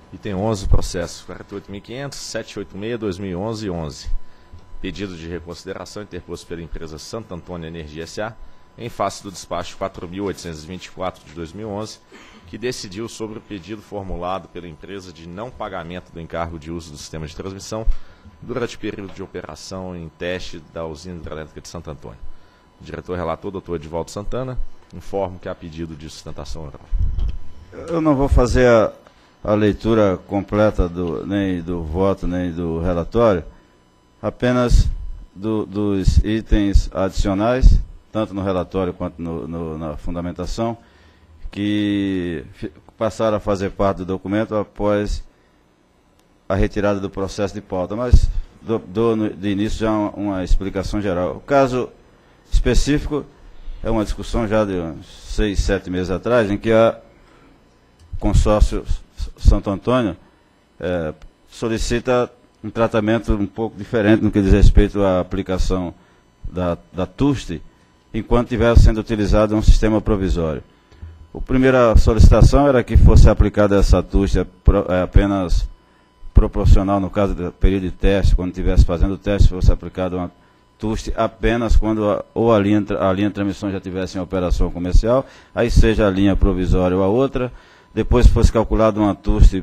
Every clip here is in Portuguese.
Item 11, processo 48.500, 786-2011 e 11. Pedido de reconsideração interposto pela empresa Santo Antônio Energia S.A. em face do despacho 4.824 de 2011, que decidiu sobre o pedido formulado pela empresa de não pagamento do encargo de uso do sistema de transmissão durante o período de operação em teste da usina hidrelétrica de Santo Antônio. O diretor relator, doutor Edivaldo Santana, informo que há pedido de sustentação oral. Eu não vou fazer a leitura completa nem do voto, nem do relatório, apenas dos itens adicionais, tanto no relatório quanto na fundamentação, que passaram a fazer parte do documento após a retirada do processo de pauta, mas dou de início já uma explicação geral. O caso específico é uma discussão já de uns 6, 7 meses atrás, em que a consórcio Santo Antônio solicita um tratamento um pouco diferente no que diz respeito à aplicação da TUST, enquanto estivesse sendo utilizado um sistema provisório. A primeira solicitação era que fosse aplicada essa TUST apenas proporcional, no caso do período de teste, quando estivesse fazendo o teste, fosse aplicada uma TUST apenas quando a linha de transmissão já estivesse em operação comercial, aí seja a linha provisória ou a outra, depois fosse calculada uma TUST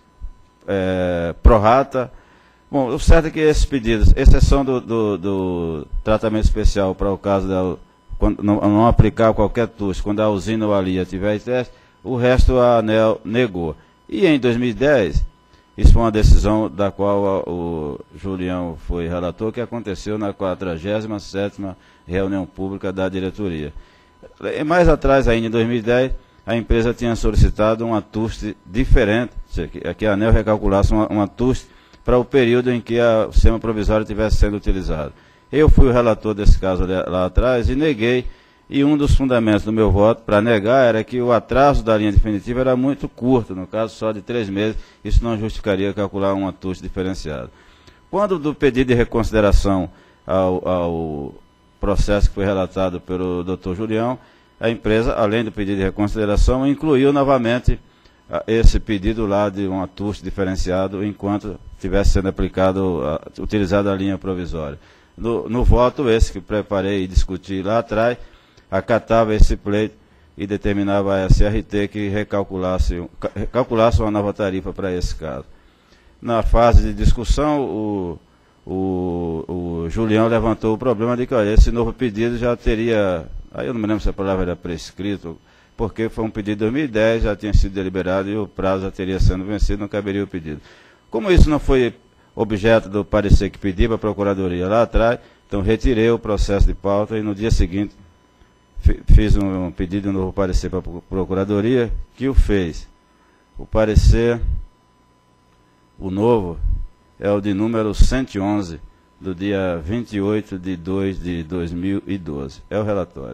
pro rata. Bom, o certo é que esses pedidos, exceção do tratamento especial para o caso quando não aplicar qualquer TUST, quando a usina ou a linha tiver em teste, o resto a ANEEL negou. E em 2010, isso foi uma decisão da qual o Julião foi relator, que aconteceu na 47ª reunião pública da diretoria. E mais atrás ainda, em 2010, a empresa tinha solicitado uma TUST diferente, que a ANEEL recalculasse uma TUST para o período em que o sistema provisório estivesse sendo utilizado. Eu fui o relator desse caso lá atrás e neguei, e um dos fundamentos do meu voto para negar era que o atraso da linha definitiva era muito curto, no caso só de 3 meses, isso não justificaria calcular uma TUST diferenciada. Quando do pedido de reconsideração ao processo que foi relatado pelo Dr. Julião, a empresa, além do pedido de reconsideração, incluiu novamente esse pedido lá de uma TUST diferenciado enquanto estivesse sendo utilizada a linha provisória. No voto, esse que preparei e discuti lá atrás, acatava esse pleito e determinava a SRT que recalculasse uma nova tarifa para esse caso. Na fase de discussão, o Julião levantou o problema de que esse novo pedido já teria, aí eu não me lembro se a palavra era prescrito, porque foi um pedido de 2010, já tinha sido deliberado e o prazo já teria sendo vencido, não caberia o pedido. Como isso não foi objeto do parecer que pedi para a Procuradoria lá atrás, então retirei o processo de pauta e no dia seguinte fiz um pedido de um novo parecer para a Procuradoria, que o fez. O parecer, o novo, é o de número 111, do dia 28 de 2 de 2012. É o relatório.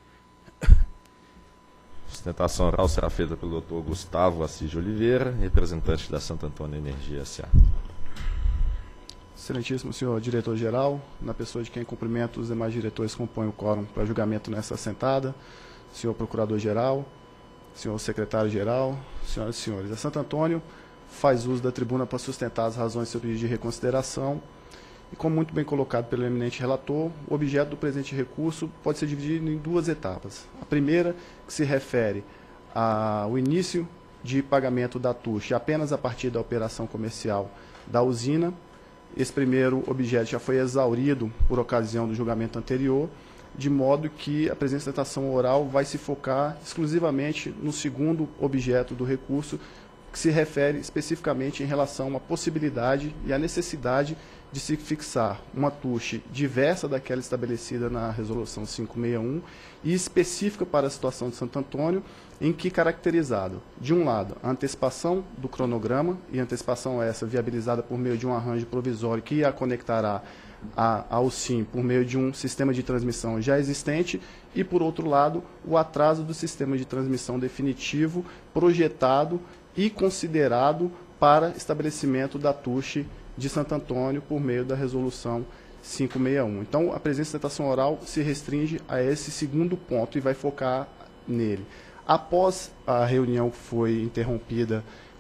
Sustentação oral será feita pelo Dr. Gustavo Assis de Oliveira, representante da Santo Antônio Energia S.A. Excelentíssimo senhor diretor-geral, na pessoa de quem cumprimento os demais diretores que compõem o quórum para julgamento nessa assentada, senhor procurador-geral, senhor secretário-geral, senhoras e senhores, a Santo Antônio faz uso da tribuna para sustentar as razões do seu pedido de reconsideração e, como muito bem colocado pelo eminente relator, o objeto do presente recurso pode ser dividido em 2 etapas. A primeira, que se refere ao início de pagamento da TUST apenas a partir da operação comercial da usina. Esse primeiro objeto já foi exaurido por ocasião do julgamento anterior, de modo que a presente sustentação oral vai se focar exclusivamente no segundo objeto do recurso, que se refere especificamente em relação à possibilidade e à necessidade de se fixar uma TUST diversa daquela estabelecida na Resolução 561 e específica para a situação de Santo Antônio, em que caracterizado, de um lado, a antecipação do cronograma, e antecipação essa viabilizada por meio de um arranjo provisório que a conectará ao SIM por meio de um sistema de transmissão já existente, e, por outro lado, o atraso do sistema de transmissão definitivo projetado e considerado para estabelecimento da TUST de Santo Antônio por meio da Resolução 561. Então, a presente sustentação oral se restringe a esse segundo ponto e vai focar nele. Após a reunião que foi interrompida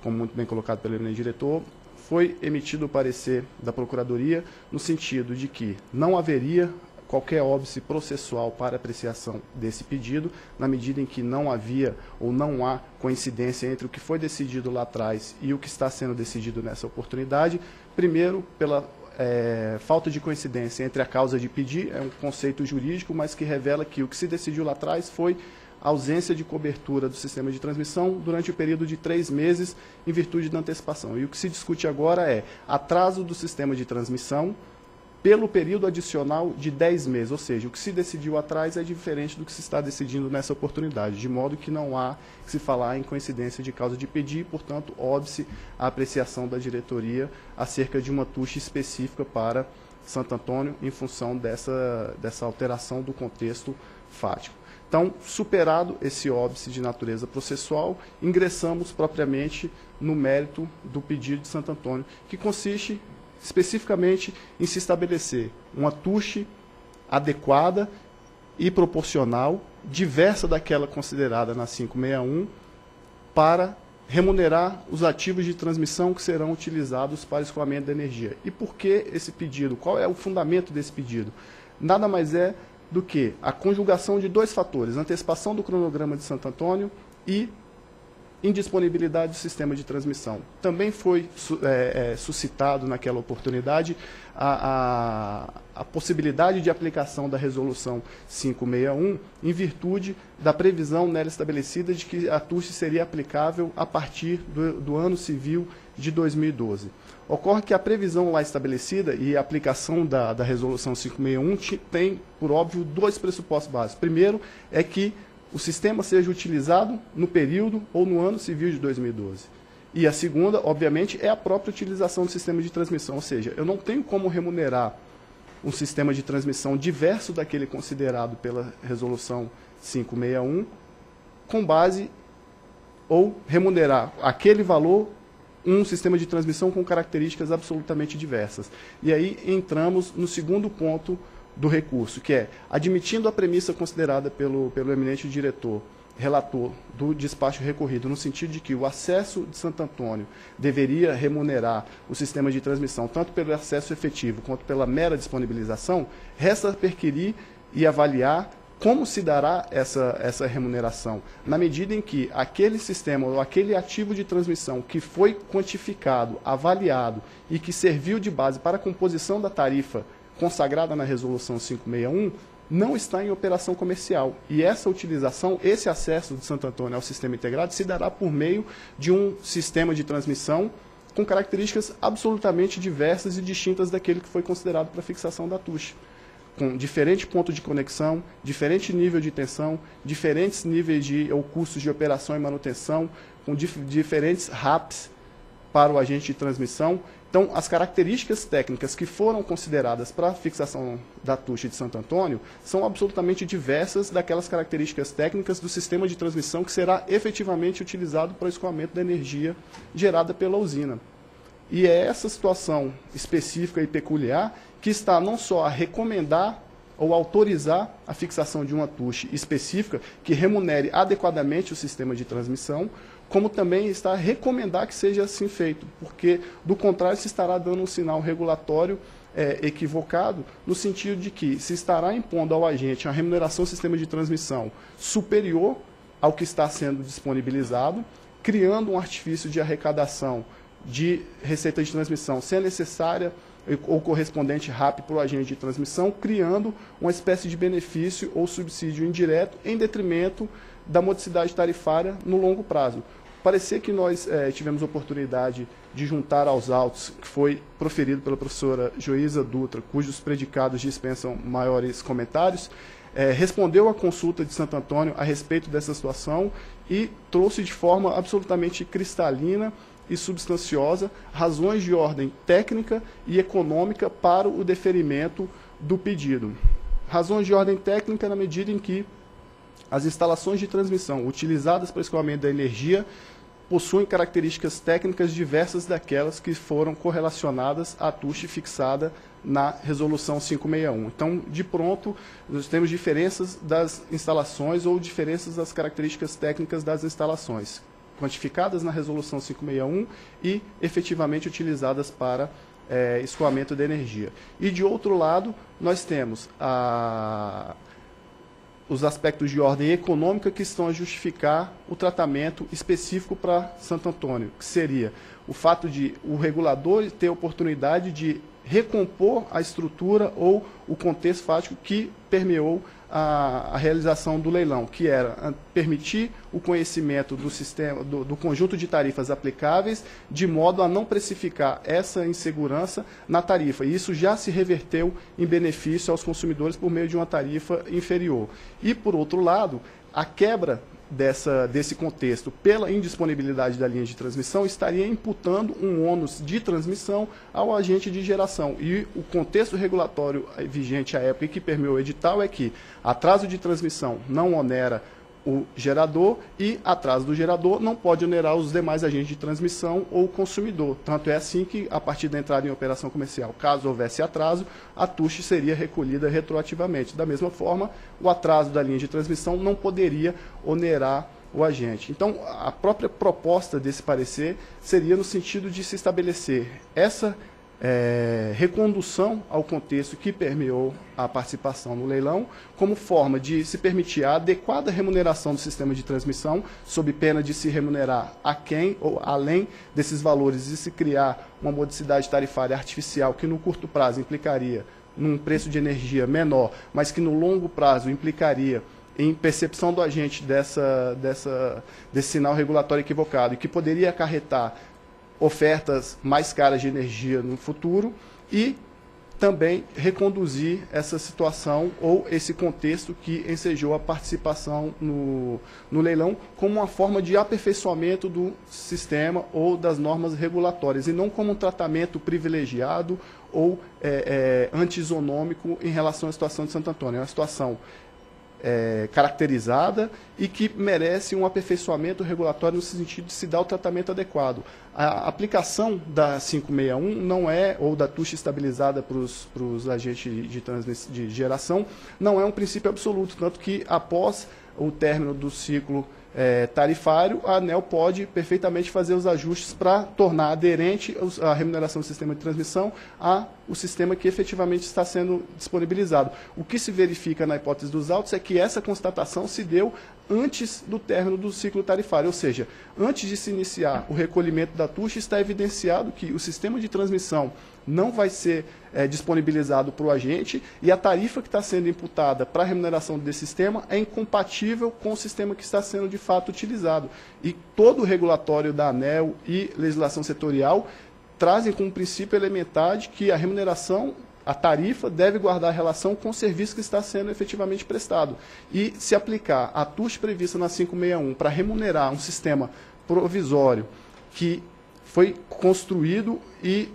como muito bem colocado pelo eminente diretor, foi emitido o parecer da Procuradoria no sentido de que não haveria qualquer óbice processual para apreciação desse pedido, na medida em que não havia ou não há coincidência entre o que foi decidido lá atrás e o que está sendo decidido nessa oportunidade. Primeiro, pela falta de coincidência entre a causa de pedir, é um conceito jurídico, mas que revela que o que se decidiu lá atrás foi a ausência de cobertura do sistema de transmissão durante o período de 3 meses em virtude da antecipação. E o que se discute agora é atraso do sistema de transmissão pelo período adicional de 10 meses, ou seja, o que se decidiu atrás é diferente do que se está decidindo nessa oportunidade, de modo que não há que se falar em coincidência de causa de pedir, portanto, óbice a apreciação da diretoria acerca de uma tuche específica para Santo Antônio em função dessa alteração do contexto fático. Então, superado esse óbice de natureza processual, ingressamos propriamente no mérito do pedido de Santo Antônio, que consiste especificamente em se estabelecer uma tuche adequada e proporcional, diversa daquela considerada na 561, para remunerar os ativos de transmissão que serão utilizados para escoamento da energia. E por que esse pedido? Qual é o fundamento desse pedido? Nada mais é do que a conjugação de 2 fatores, antecipação do cronograma de Santo Antônio e indisponibilidade do sistema de transmissão. Também foi suscitado naquela oportunidade a possibilidade de aplicação da resolução 561 em virtude da previsão nela estabelecida de que a tuche seria aplicável a partir do ano civil de 2012. Ocorre que a previsão lá estabelecida e a aplicação da resolução 561 tem, por óbvio, 2 pressupostos básicos. Primeiro é que o sistema seja utilizado no período ou no ano civil de 2012. E a segunda, obviamente, é a própria utilização do sistema de transmissão, ou seja, eu não tenho como remunerar um sistema de transmissão diverso daquele considerado pela resolução 561, com base, ou remunerar aquele valor, um sistema de transmissão com características absolutamente diversas. E aí entramos no segundo ponto do recurso, que é, admitindo a premissa considerada pelo eminente diretor, relator do despacho recorrido, no sentido de que o acesso de Santo Antônio deveria remunerar o sistema de transmissão, tanto pelo acesso efetivo quanto pela mera disponibilização, resta perquirir e avaliar como se dará essa remuneração, na medida em que aquele sistema ou aquele ativo de transmissão que foi quantificado, avaliado e que serviu de base para a composição da tarifa consagrada na resolução 561, não está em operação comercial. E essa utilização, esse acesso de Santo Antônio ao sistema integrado se dará por meio de um sistema de transmissão com características absolutamente diversas e distintas daquele que foi considerado para fixação da tuche, com diferente ponto de conexão, diferente nível de tensão, diferentes níveis ou custos de operação e manutenção, com diferentes RAPs para o agente de transmissão. Então, as características técnicas que foram consideradas para a fixação da tuche de Santo Antônio são absolutamente diversas daquelas características técnicas do sistema de transmissão que será efetivamente utilizado para o escoamento da energia gerada pela usina. E é essa situação específica e peculiar que está não só a recomendar ou autorizar a fixação de uma tuche específica que remunere adequadamente o sistema de transmissão, como também está a recomendar que seja assim feito, porque, do contrário, se estará dando um sinal regulatório equivocado, no sentido de que se estará impondo ao agente a remuneração do sistema de transmissão superior ao que está sendo disponibilizado, criando um artifício de arrecadação de receita de transmissão sem a necessária ou correspondente RAP para o agente de transmissão, criando uma espécie de benefício ou subsídio indireto em detrimento da modicidade tarifária no longo prazo. Parecer que nós tivemos oportunidade de juntar aos autos que foi proferido pela professora Joísa Dutra, cujos predicados dispensam maiores comentários, respondeu à consulta de Santo Antônio a respeito dessa situação e trouxe de forma absolutamente cristalina e substanciosa razões de ordem técnica e econômica para o deferimento do pedido. Razões de ordem técnica na medida em que as instalações de transmissão utilizadas para o escoamento da energia possuem características técnicas diversas daquelas que foram correlacionadas à tuche fixada na resolução 561. Então, de pronto, nós temos diferenças das instalações ou diferenças das características técnicas das instalações. quantificadas na resolução 561 e efetivamente utilizadas para escoamento de energia. E, de outro lado, nós temos os aspectos de ordem econômica que estão a justificar o tratamento específico para Santo Antônio, que seria o fato de o regulador ter oportunidade de recompor a estrutura ou o contexto fático que permeou a realização do leilão, que era permitir o conhecimento do sistema, do conjunto de tarifas aplicáveis, de modo a não precificar essa insegurança na tarifa. E isso já se reverteu em benefício aos consumidores por meio de uma tarifa inferior. E, por outro lado, a quebra desse contexto pela indisponibilidade da linha de transmissão estaria imputando um ônus de transmissão ao agente de geração. E o contexto regulatório vigente à época e que permeou o edital é que atraso de transmissão não onera o gerador e atraso do gerador não pode onerar os demais agentes de transmissão ou o consumidor. Tanto é assim que, a partir da entrada em operação comercial, caso houvesse atraso, a TUST seria recolhida retroativamente. Da mesma forma, o atraso da linha de transmissão não poderia onerar o agente. Então, a própria proposta desse parecer seria no sentido de se estabelecer essa recondução ao contexto que permeou a participação no leilão, como forma de se permitir a adequada remuneração do sistema de transmissão, sob pena de se remunerar aquém ou além desses valores e se criar uma modicidade tarifária artificial que no curto prazo implicaria num preço de energia menor, mas que no longo prazo implicaria em percepção do agente desse sinal regulatório equivocado e que poderia acarretar ofertas mais caras de energia no futuro e também reconduzir essa situação ou esse contexto que ensejou a participação no leilão como uma forma de aperfeiçoamento do sistema ou das normas regulatórias e não como um tratamento privilegiado ou antisonômico em relação à situação de Santo Antônio. É uma situação caracterizada e que merece um aperfeiçoamento regulatório no sentido de se dar o tratamento adequado. A aplicação da 561 não é, ou da TUST estabilizada para os agentes de geração, não é um princípio absoluto, tanto que após o término do ciclo tarifário, a ANEEL pode perfeitamente fazer os ajustes para tornar aderente a remuneração do sistema de transmissão ao sistema que efetivamente está sendo disponibilizado. O que se verifica na hipótese dos autos é que essa constatação se deu antes do término do ciclo tarifário, ou seja, antes de se iniciar o recolhimento da TUST, está evidenciado que o sistema de transmissão não vai ser disponibilizado para o agente e a tarifa que está sendo imputada para a remuneração desse sistema é incompatível com o sistema que está sendo de fato utilizado. E todo o regulatório da ANEEL e legislação setorial trazem como princípio elementar de que a remuneração, a tarifa, deve guardar relação com o serviço que está sendo efetivamente prestado. E se aplicar a TUST prevista na 561 para remunerar um sistema provisório que foi construído e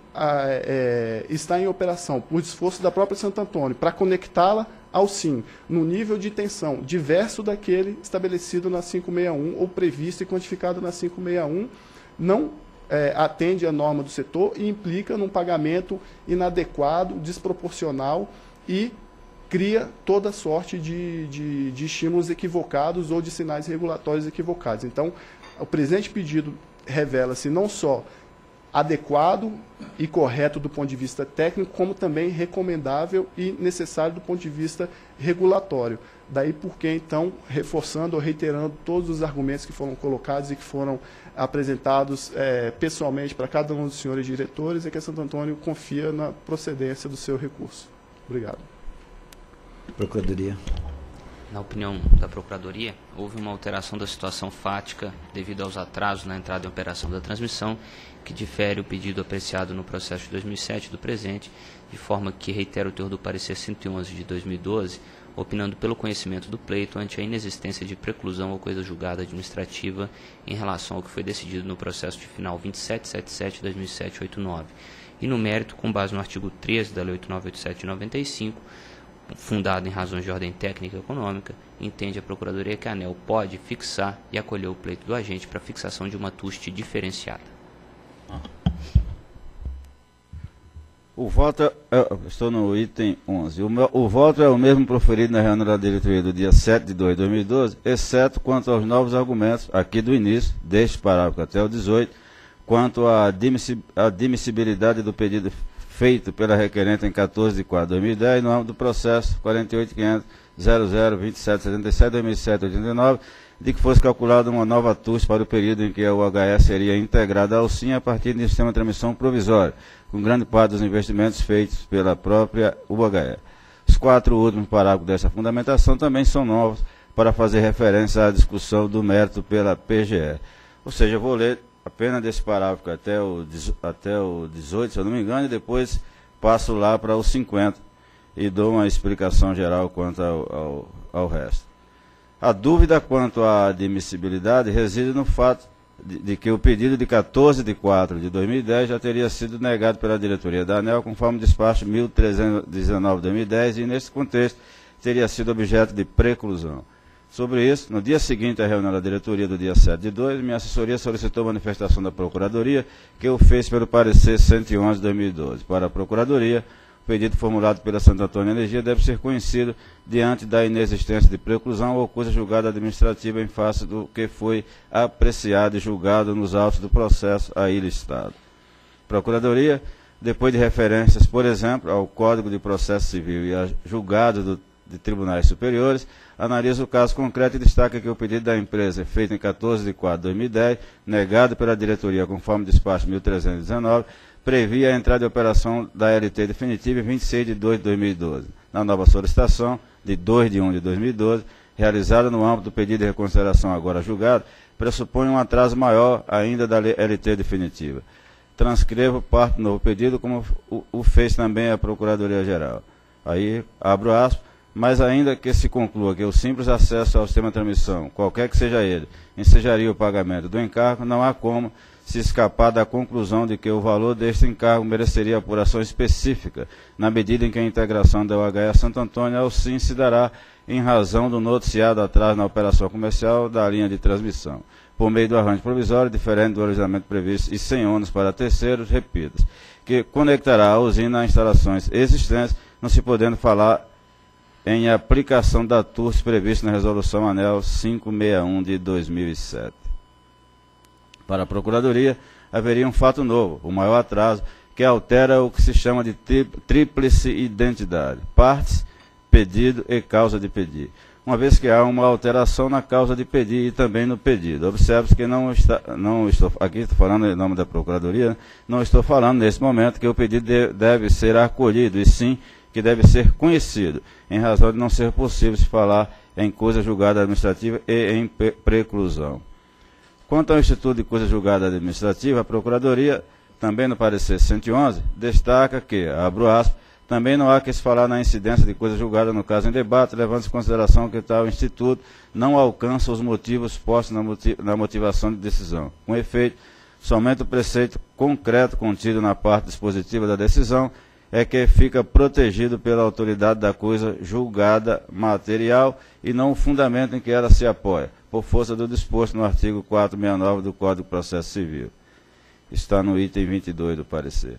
está em operação por esforço da própria Santo Antônio para conectá-la ao SIM, no nível de tensão diverso daquele estabelecido na 561 ou previsto e quantificado na 561, não atende à norma do setor e implica num pagamento inadequado, desproporcional e cria toda sorte de estímulos equivocados ou de sinais regulatórios equivocados. Então, o presente pedido revela-se não só adequado e correto do ponto de vista técnico, como também recomendável e necessário do ponto de vista regulatório. Daí porque, então, reforçando ou reiterando todos os argumentos que foram colocados e que foram apresentados pessoalmente para cada um dos senhores diretores, é que a Santo Antônio confia na procedência do seu recurso. Obrigado. Procuradoria. Na opinião da Procuradoria, houve uma alteração da situação fática devido aos atrasos na entrada em operação da transmissão, que difere o pedido apreciado no processo de 2007 do presente, de forma que reitera o teor do parecer 111 de 2012, opinando pelo conhecimento do pleito ante a inexistência de preclusão ou coisa julgada administrativa em relação ao que foi decidido no processo de final 2777/2007-89, e no mérito, com base no artigo 13 da Lei 8987 de 95, fundado em razões de ordem técnica e econômica, entende a Procuradoria que a ANEEL pode fixar e acolher o pleito do agente para fixação de uma TUST diferenciada. O voto estou no item 11. O voto é o mesmo proferido na reunião da diretoria do dia 7 de 2 de 2012, exceto quanto aos novos argumentos, aqui do início, deste parágrafo até o 18, quanto à admissibilidade do pedido feito pela requerente em 14 de 4 de 2010, no âmbito do processo 48.500.00.2777.2007.89, de que fosse calculada uma nova TUS para o período em que a UHE seria integrada ao SIM a partir de um sistema de transmissão provisório, com grande parte dos investimentos feitos pela própria UHE. Os 4 últimos parágrafos dessa fundamentação também são novos para fazer referência à discussão do mérito pela PGE. Ou seja, eu vou ler apenas desse parágrafo até o 18, se eu não me engano, e depois passo lá para o 50 e dou uma explicação geral quanto ao resto. A dúvida quanto à admissibilidade reside no fato de que o pedido de 14 de 4 de 2010 já teria sido negado pela diretoria da ANEEL, conforme o despacho 1319/2010, e nesse contexto teria sido objeto de preclusão. Sobre isso, no dia seguinte à reunião da diretoria do dia 7 de 2, minha assessoria solicitou manifestação da Procuradoria, que o fez pelo parecer 111/2012. Para a Procuradoria, o pedido formulado pela Santo Antônio Energia deve ser conhecido diante da inexistência de preclusão ou coisa julgada administrativa em face do que foi apreciado e julgado nos autos do processo aí listado. Procuradoria, depois de referências, por exemplo, ao Código de Processo Civil e a julgados de tribunais superiores, analisa o caso concreto e destaca que o pedido da empresa, feito em 14 de 4 de 2010, negado pela diretoria conforme despacho 1319, previa a entrada de operação da LT definitiva em 26 de 2 de 2012. Na nova solicitação, de 2 de 1 de 2012, realizada no âmbito do pedido de reconsideração agora julgado, pressupõe um atraso maior ainda da LT definitiva. Transcrevo parte do novo pedido, como o fez também a Procuradoria-Geral. Aí, abro aspas, mas ainda que se conclua que o simples acesso ao sistema de transmissão, qualquer que seja ele, ensejaria o pagamento do encargo, não há como se escapar da conclusão de que o valor deste encargo mereceria apuração específica, na medida em que a integração da UHE Santo Antônio ao SIM se dará em razão do noticiado atraso na operação comercial da linha de transmissão, por meio do arranjo provisório, diferente do originalmente previsto e sem ônus para terceiros, repito, que conectará a usina a instalações existentes, não se podendo falar em aplicação da TUS prevista na Resolução ANEEL 561 de 2007. Para a Procuradoria, haveria um fato novo, o maior atraso, que altera o que se chama de tríplice identidade, partes, pedido e causa de pedir, uma vez que há uma alteração na causa de pedir e também no pedido. Observe-se que não estou, aqui estou falando em nome da Procuradoria, não estou falando nesse momento que o pedido deve ser acolhido, e sim que deve ser conhecido, em razão de não ser possível se falar em coisa julgada administrativa e em preclusão. Quanto ao Instituto de Coisa Julgada Administrativa, a Procuradoria, também no parecer 111, destaca que, abro aspas, também não há que se falar na incidência de coisa julgada no caso em debate, levando-se em consideração que tal instituto não alcança os motivos postos na motivação de decisão. Com efeito, somente o preceito concreto contido na parte dispositiva da decisão é que fica protegido pela autoridade da coisa julgada material e não o fundamento em que ela se apoia, por força do disposto no artigo 469 do Código de Processo Civil. Está no item 22 do parecer.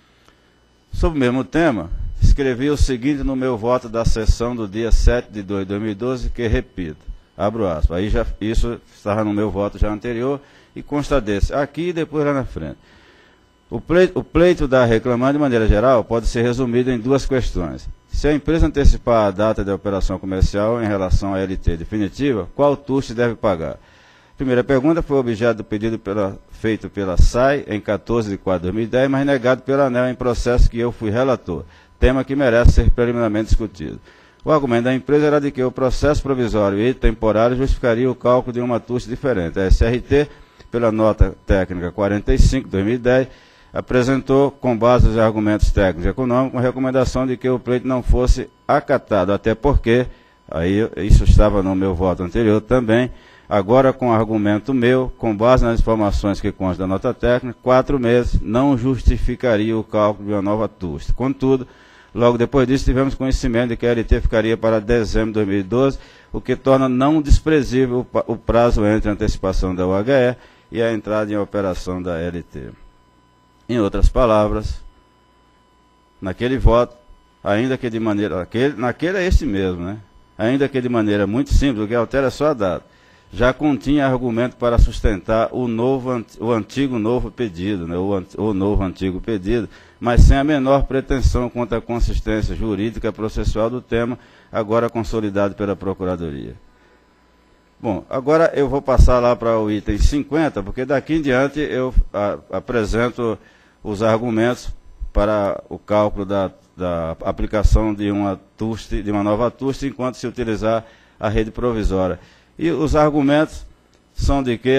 Sobre o mesmo tema, escrevi o seguinte no meu voto da sessão do dia 7 de 2 de 2012, que repito, abro aspas, aí já, isso estava no meu voto já anterior, e consta desse, aqui e depois lá na frente. O pleito da reclamante, de maneira geral, pode ser resumido em duas questões. Se a empresa antecipar a data de operação comercial em relação à LT definitiva, qual TUS deve pagar? A primeira pergunta foi objeto do pedido feito pela SAI em 14 de 4 de 2010, mas negado pela ANEEL em processo que eu fui relator, tema que merece ser preliminarmente discutido. O argumento da empresa era de que o processo provisório e temporário justificaria o cálculo de uma TUS diferente. A SRT, pela nota técnica 45 de 2010, apresentou, com base nos argumentos técnicos e econômicos, uma recomendação de que o pleito não fosse acatado, até porque, aí isso estava no meu voto anterior também, agora com argumento meu, com base nas informações que constam da nota técnica, 4 meses não justificaria o cálculo de uma nova TUS. Contudo, logo depois disso tivemos conhecimento de que a LT ficaria para dezembro de 2012, o que torna não desprezível o prazo entre a antecipação da UHE e a entrada em operação da LT. Em outras palavras, naquele voto, ainda que de maneira, naquele é esse mesmo, né? Ainda que de maneira muito simples, o que altera só a data, já continha argumento para sustentar o antigo novo pedido, né? O novo antigo pedido, mas sem a menor pretensão quanto à consistência jurídica processual do tema, agora consolidado pela Procuradoria. Bom, agora eu vou passar lá para o item 50, porque daqui em diante eu apresento os argumentos para o cálculo da aplicação de uma nova TUST, enquanto se utilizar a rede provisória. E os argumentos são de que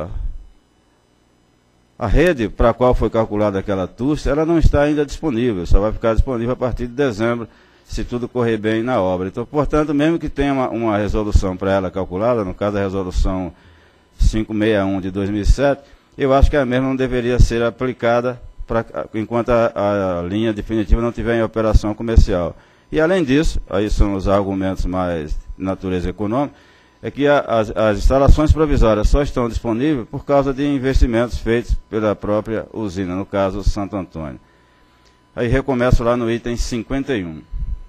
a rede para a qual foi calculada aquela TUST, ela não está ainda disponível, só vai ficar disponível a partir de dezembro, se tudo correr bem na obra. Então, portanto, mesmo que tenha uma resolução para ela calculada, no caso a resolução 561 de 2007, eu acho que a mesma não deveria ser aplicada enquanto a linha definitiva não estiver em operação comercial. E, além disso, aí são os argumentos mais de natureza econômica, é que as instalações provisórias só estão disponíveis por causa de investimentos feitos pela própria usina, no caso Santo Antônio. Aí recomeço lá no item 51.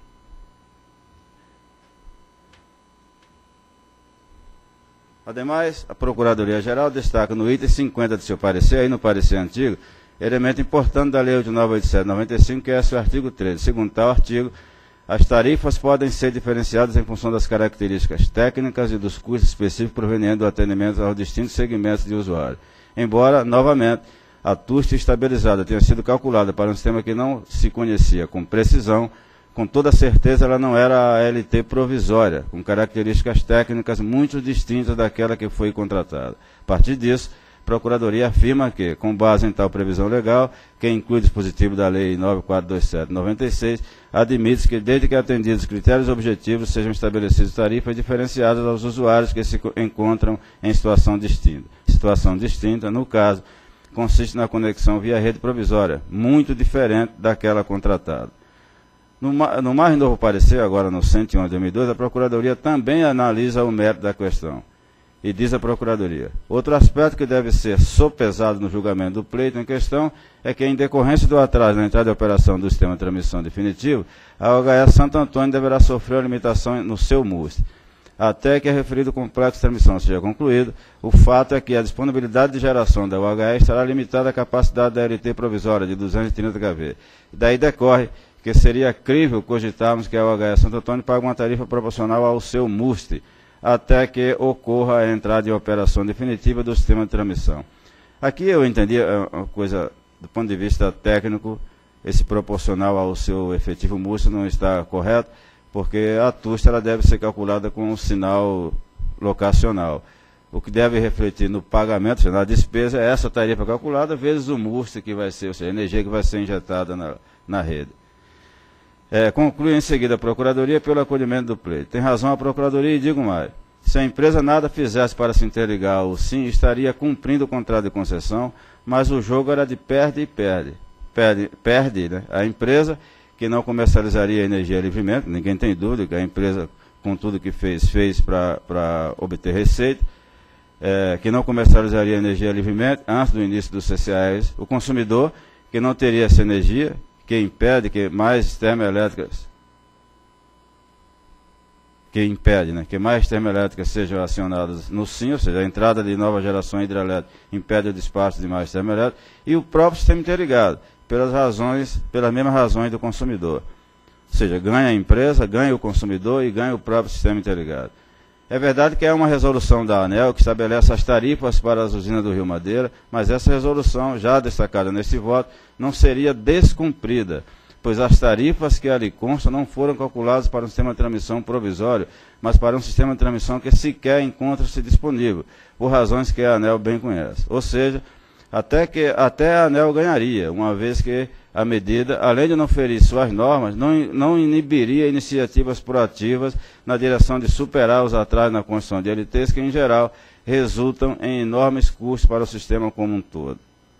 Ademais, a Procuradoria-Geral destaca no item 50 de seu parecer, aí no parecer antigo, elemento importante da Lei 8987/95, que é o artigo 13. Segundo tal artigo, as tarifas podem ser diferenciadas em função das características técnicas e dos custos específicos provenientes do atendimento aos distintos segmentos de usuário. Embora, novamente, a TUST estabilizada tenha sido calculada para um sistema que não se conhecia com precisão, com toda certeza ela não era a LT provisória, com características técnicas muito distintas daquela que foi contratada. A partir disso, a Procuradoria afirma que, com base em tal previsão legal, que inclui o dispositivo da Lei 9427/96, admite que, desde que atendidos critérios objetivos, sejam estabelecidas tarifas diferenciadas aos usuários que se encontram em situação distinta. Situação distinta, no caso, consiste na conexão via rede provisória, muito diferente daquela contratada. No mais novo parecer, agora no 101 de 2002, a Procuradoria também analisa o mérito da questão. E diz a Procuradoria: outro aspecto que deve ser sopesado no julgamento do pleito em questão é que, em decorrência do atraso na entrada de operação do sistema de transmissão definitivo, a OHS Santo Antônio deverá sofrer uma limitação no seu MUST. Até que a referido complexo de transmissão seja concluído, o fato é que a disponibilidade de geração da OHS estará limitada à capacidade da LT provisória de 230 kV. Daí decorre que seria crível cogitarmos que a OHS Santo Antônio pague uma tarifa proporcional ao seu MUST, até que ocorra a entrada em operação definitiva do sistema de transmissão. Aqui eu entendi uma coisa, do ponto de vista técnico, esse proporcional ao seu efetivo MUST não está correto, porque a TUST ela deve ser calculada com um sinal locacional. O que deve refletir no pagamento, na despesa, é essa tarifa calculada, vezes o MUST que vai ser, ou seja, a energia que vai ser injetada na rede. Conclui em seguida a Procuradoria pelo acolhimento do pleito. Tem razão a Procuradoria e digo mais. Se a empresa nada fizesse para se interligar ao SIM, estaria cumprindo o contrato de concessão, mas o jogo era de perde e perde. Perde, né? A empresa que não comercializaria a energia livremente, ninguém tem dúvida que a empresa, com tudo que fez para obter receita, que não comercializaria a energia livremente antes do início do CCAS, o consumidor que não teria essa energia, que impede que mais termoelétricas sejam acionadas no SIM, ou seja, a entrada de nova geração hidrelétrica impede o despacho de mais termoelétricas, e o próprio sistema interligado, pelas mesmas razões do consumidor. Ou seja, ganha a empresa, ganha o consumidor e ganha o próprio sistema interligado. É verdade que é uma resolução da ANEEL que estabelece as tarifas para as usinas do Rio Madeira, mas essa resolução, já destacada neste voto, não seria descumprida, pois as tarifas que ali constam não foram calculadas para um sistema de transmissão provisório, mas para um sistema de transmissão que sequer encontra-se disponível, por razões que a ANEEL bem conhece. Ou seja, até a ANEEL ganharia, uma vez que a medida, além de não ferir suas normas, não inibiria iniciativas proativas na direção de superar os atrasos na construção de LTs, que, em geral, resultam em enormes custos para o sistema como um todo.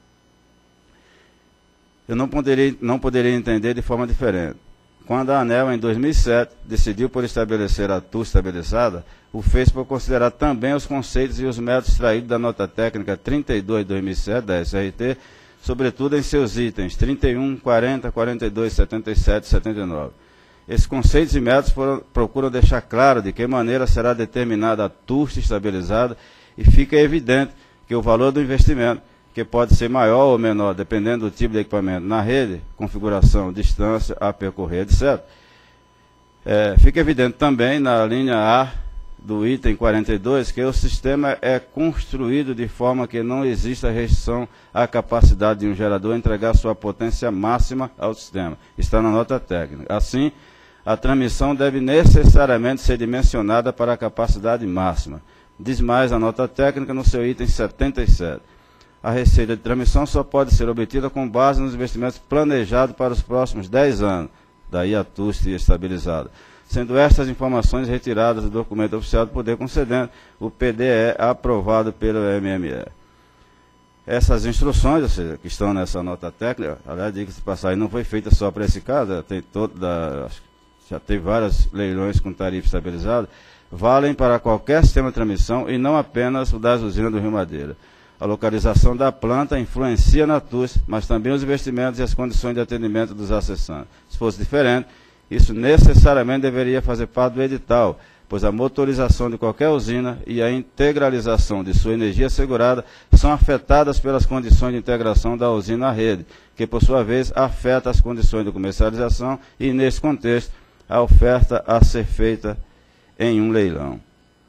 Eu não poderia entender de forma diferente. Quando a ANEEL, em 2007, decidiu por estabelecer a TUST estabilizada, o fez por considerar também os conceitos e os métodos extraídos da nota técnica 32 de 2007, da SRT, sobretudo em seus itens 31, 40, 42, 77 e 79. Esses conceitos e métodos procuram deixar claro de que maneira será determinada a TUST estabilizada e fica evidente que o valor do investimento, que pode ser maior ou menor, dependendo do tipo de equipamento na rede, configuração, distância a percorrer, etc. Fica evidente também na linha A do item 42 que o sistema é construído de forma que não exista restrição à capacidade de um gerador entregar sua potência máxima ao sistema. Está na nota técnica. Assim, a transmissão deve necessariamente ser dimensionada para a capacidade máxima. Diz mais a nota técnica no seu item 77. A receita de transmissão só pode ser obtida com base nos investimentos planejados para os próximos 10 anos, daí a TUST estabilizada, sendo estas informações retiradas do documento oficial do Poder Concedente, o PDE aprovado pelo MME. Essas instruções, ou seja, que estão nessa nota técnica, aliás, diga-se de passagem, não foi feita só para esse caso, já teve vários leilões com tarifa estabilizada, valem para qualquer sistema de transmissão e não apenas o das usinas do Rio Madeira. A localização da planta influencia na TUST, mas também os investimentos e as condições de atendimento dos acessantes. Se fosse diferente, isso necessariamente deveria fazer parte do edital, pois a motorização de qualquer usina e a integralização de sua energia assegurada são afetadas pelas condições de integração da usina à rede, que por sua vez afeta as condições de comercialização e, nesse contexto, a oferta a ser feita em um leilão.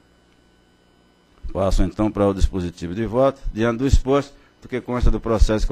Passo então para o dispositivo de voto. Diante do exposto, do que consta do processo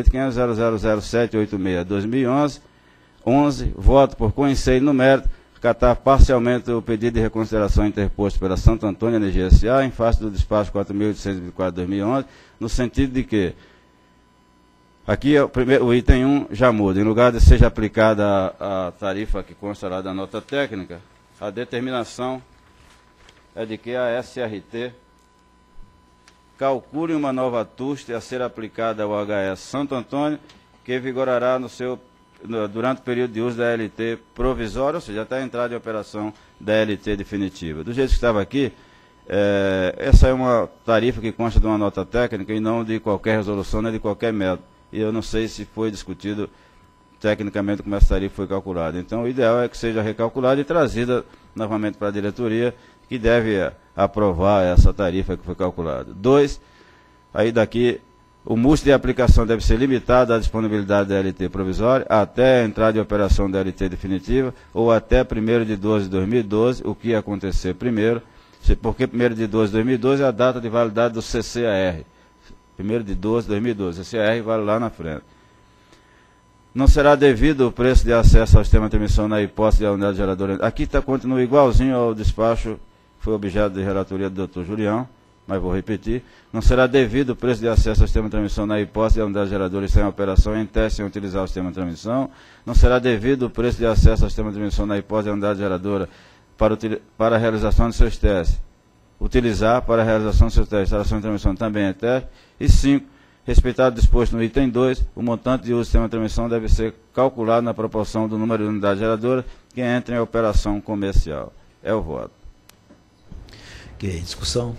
48.500.00786/2011, 11, voto por conhecer no mérito, acatar parcialmente o pedido de reconsideração interposto pela Santo Antônio Energia S.A. em face do despacho 4.824/2011, no sentido de que, aqui o item 1 já muda, em lugar de seja aplicada a tarifa que consta lá da nota técnica, a determinação é de que a SRT calcule uma nova TUST a ser aplicada ao HS Santo Antônio, que vigorará durante o período de uso da LT provisória, ou seja, até a entrada em operação da LT definitiva. Do jeito que estava aqui, essa é uma tarifa que consta de uma nota técnica e não de qualquer resolução, nem de qualquer método. E eu não sei se foi discutido tecnicamente como essa tarifa foi calculada. Então, o ideal é que seja recalculada e trazida novamente para a diretoria, que deve aprovar essa tarifa que foi calculada. 2, aí daqui, o MUST de aplicação deve ser limitado à disponibilidade da LT provisória até a entrada em operação da LT definitiva ou até 1º de 12 de 2012, o que ia acontecer primeiro, porque 1º de 12 de 2012 é a data de validade do CCAR. 1º de 12 de 2012, CCAR vale lá na frente. Não será devido o preço de acesso ao sistema de transmissão na hipótese de a unidade geradora. Aqui continua igualzinho ao despacho que foi objeto de relatoria do Dr. Julião, mas vou repetir. Não será devido o preço de acesso ao sistema de transmissão na hipótese de a unidade geradora estar em operação em teste sem utilizar o sistema de transmissão. Não será devido o preço de acesso ao sistema de transmissão na hipótese de a unidade geradora para a realização de seus testes. Utilizar para a realização de seus testes. Instalação de transmissão também é teste. E 5. Respeitado o disposto no item 2, o montante de uso do sistema de transmissão deve ser calculado na proporção do número de unidades geradoras que entra em operação comercial. É o voto. Ok, discussão.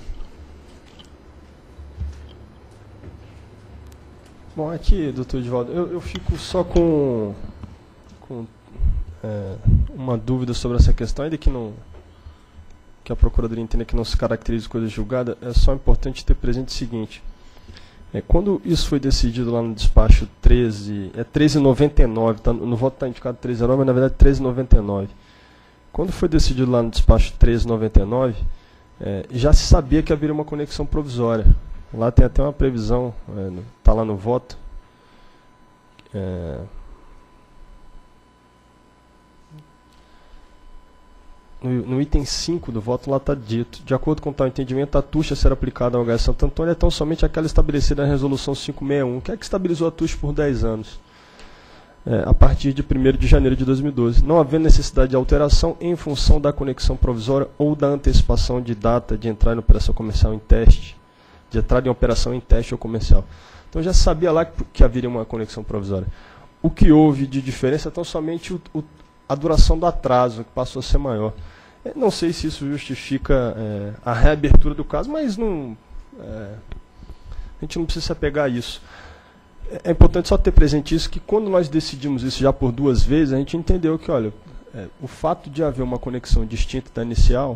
Bom, aqui, doutor Edivaldo, eu fico só com uma dúvida sobre essa questão, ainda que a Procuradoria entenda que não se caracteriza coisa julgada, é só importante ter presente o seguinte. Quando isso foi decidido lá no despacho 1399, no voto está indicado 1309, mas na verdade 1399. Quando foi decidido lá no despacho 1399, já se sabia que haveria uma conexão provisória. Lá tem até uma previsão, está lá no voto. No item 5 do voto, lá está dito: de acordo com tal entendimento, a TUST a ser aplicada ao HS Santo Antônio é tão somente aquela estabelecida na resolução 561, que é que estabilizou a TUST por 10 anos, a partir de 1º de janeiro de 2012, não havendo necessidade de alteração em função da conexão provisória ou da antecipação de data de entrada em operação comercial em teste, de entrada em operação em teste ou comercial. Então já sabia lá que haveria uma conexão provisória. O que houve de diferença é tão somente a duração do atraso, que passou a ser maior. Não sei se isso justifica a reabertura do caso, mas a gente não precisa se apegar a isso. É importante só ter presente isso, que quando nós decidimos isso já por 2 vezes, a gente entendeu que, olha, o fato de haver uma conexão distinta da inicial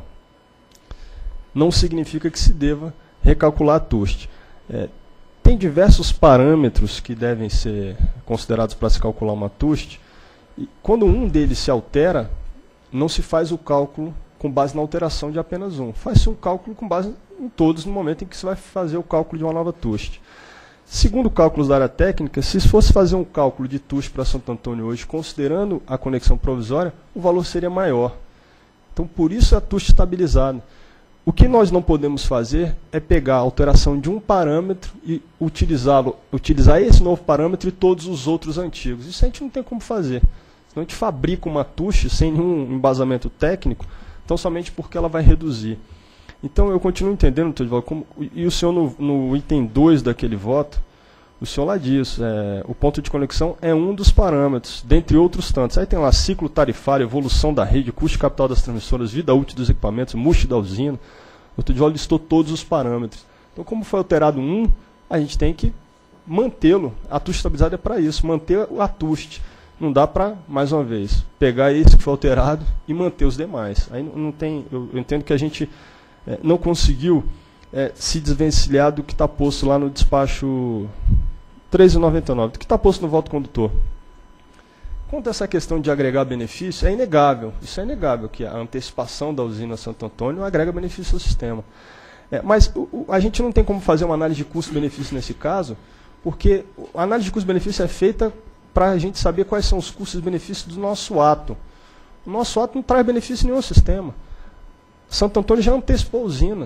não significa que se deva recalcular a TUST. Tem diversos parâmetros que devem ser considerados para se calcular uma TUST, e quando um deles se altera, não se faz o cálculo com base na alteração de apenas um. Faz-se um cálculo com base em todos no momento em que se vai fazer o cálculo de uma nova TUST. Segundo cálculos da área técnica, se fosse fazer um cálculo de TUST para Santo Antônio hoje, considerando a conexão provisória, o valor seria maior. Então, por isso a TUST estabilizada. O que nós não podemos fazer é pegar a alteração de um parâmetro e utilizar esse novo parâmetro e todos os outros antigos. Isso a gente não tem como fazer. Senão a gente fabrica uma TUST sem nenhum embasamento técnico, então somente porque ela vai reduzir. Então eu continuo entendendo, doutor Edivaldo, e o senhor no item 2 daquele voto, o senhor lá diz, o ponto de conexão é um dos parâmetros, dentre outros tantos. Aí tem lá ciclo tarifário, evolução da rede, custo de capital das transmissoras, vida útil dos equipamentos, MUST da usina. O doutor Edivaldo listou todos os parâmetros. Então, como foi alterado um, a gente tem que mantê-lo. A TUST estabilizada é para isso, manter a TUST. Não dá para, mais uma vez, pegar esse que foi alterado e manter os demais. Aí não tem, eu entendo que a gente não conseguiu se desvencilhar do que está posto lá no despacho 1399, do que está posto no voto condutor. Quanto a essa questão de agregar benefício, é inegável, isso é inegável, que a antecipação da usina Santo Antônio agrega benefício ao sistema. Mas a gente não tem como fazer uma análise de custo-benefício nesse caso, porque a análise de custo-benefício é feita para a gente saber quais são os custos e benefícios do nosso ato. O nosso ato não traz benefício nenhum ao sistema. Santo Antônio já antecipou a usina.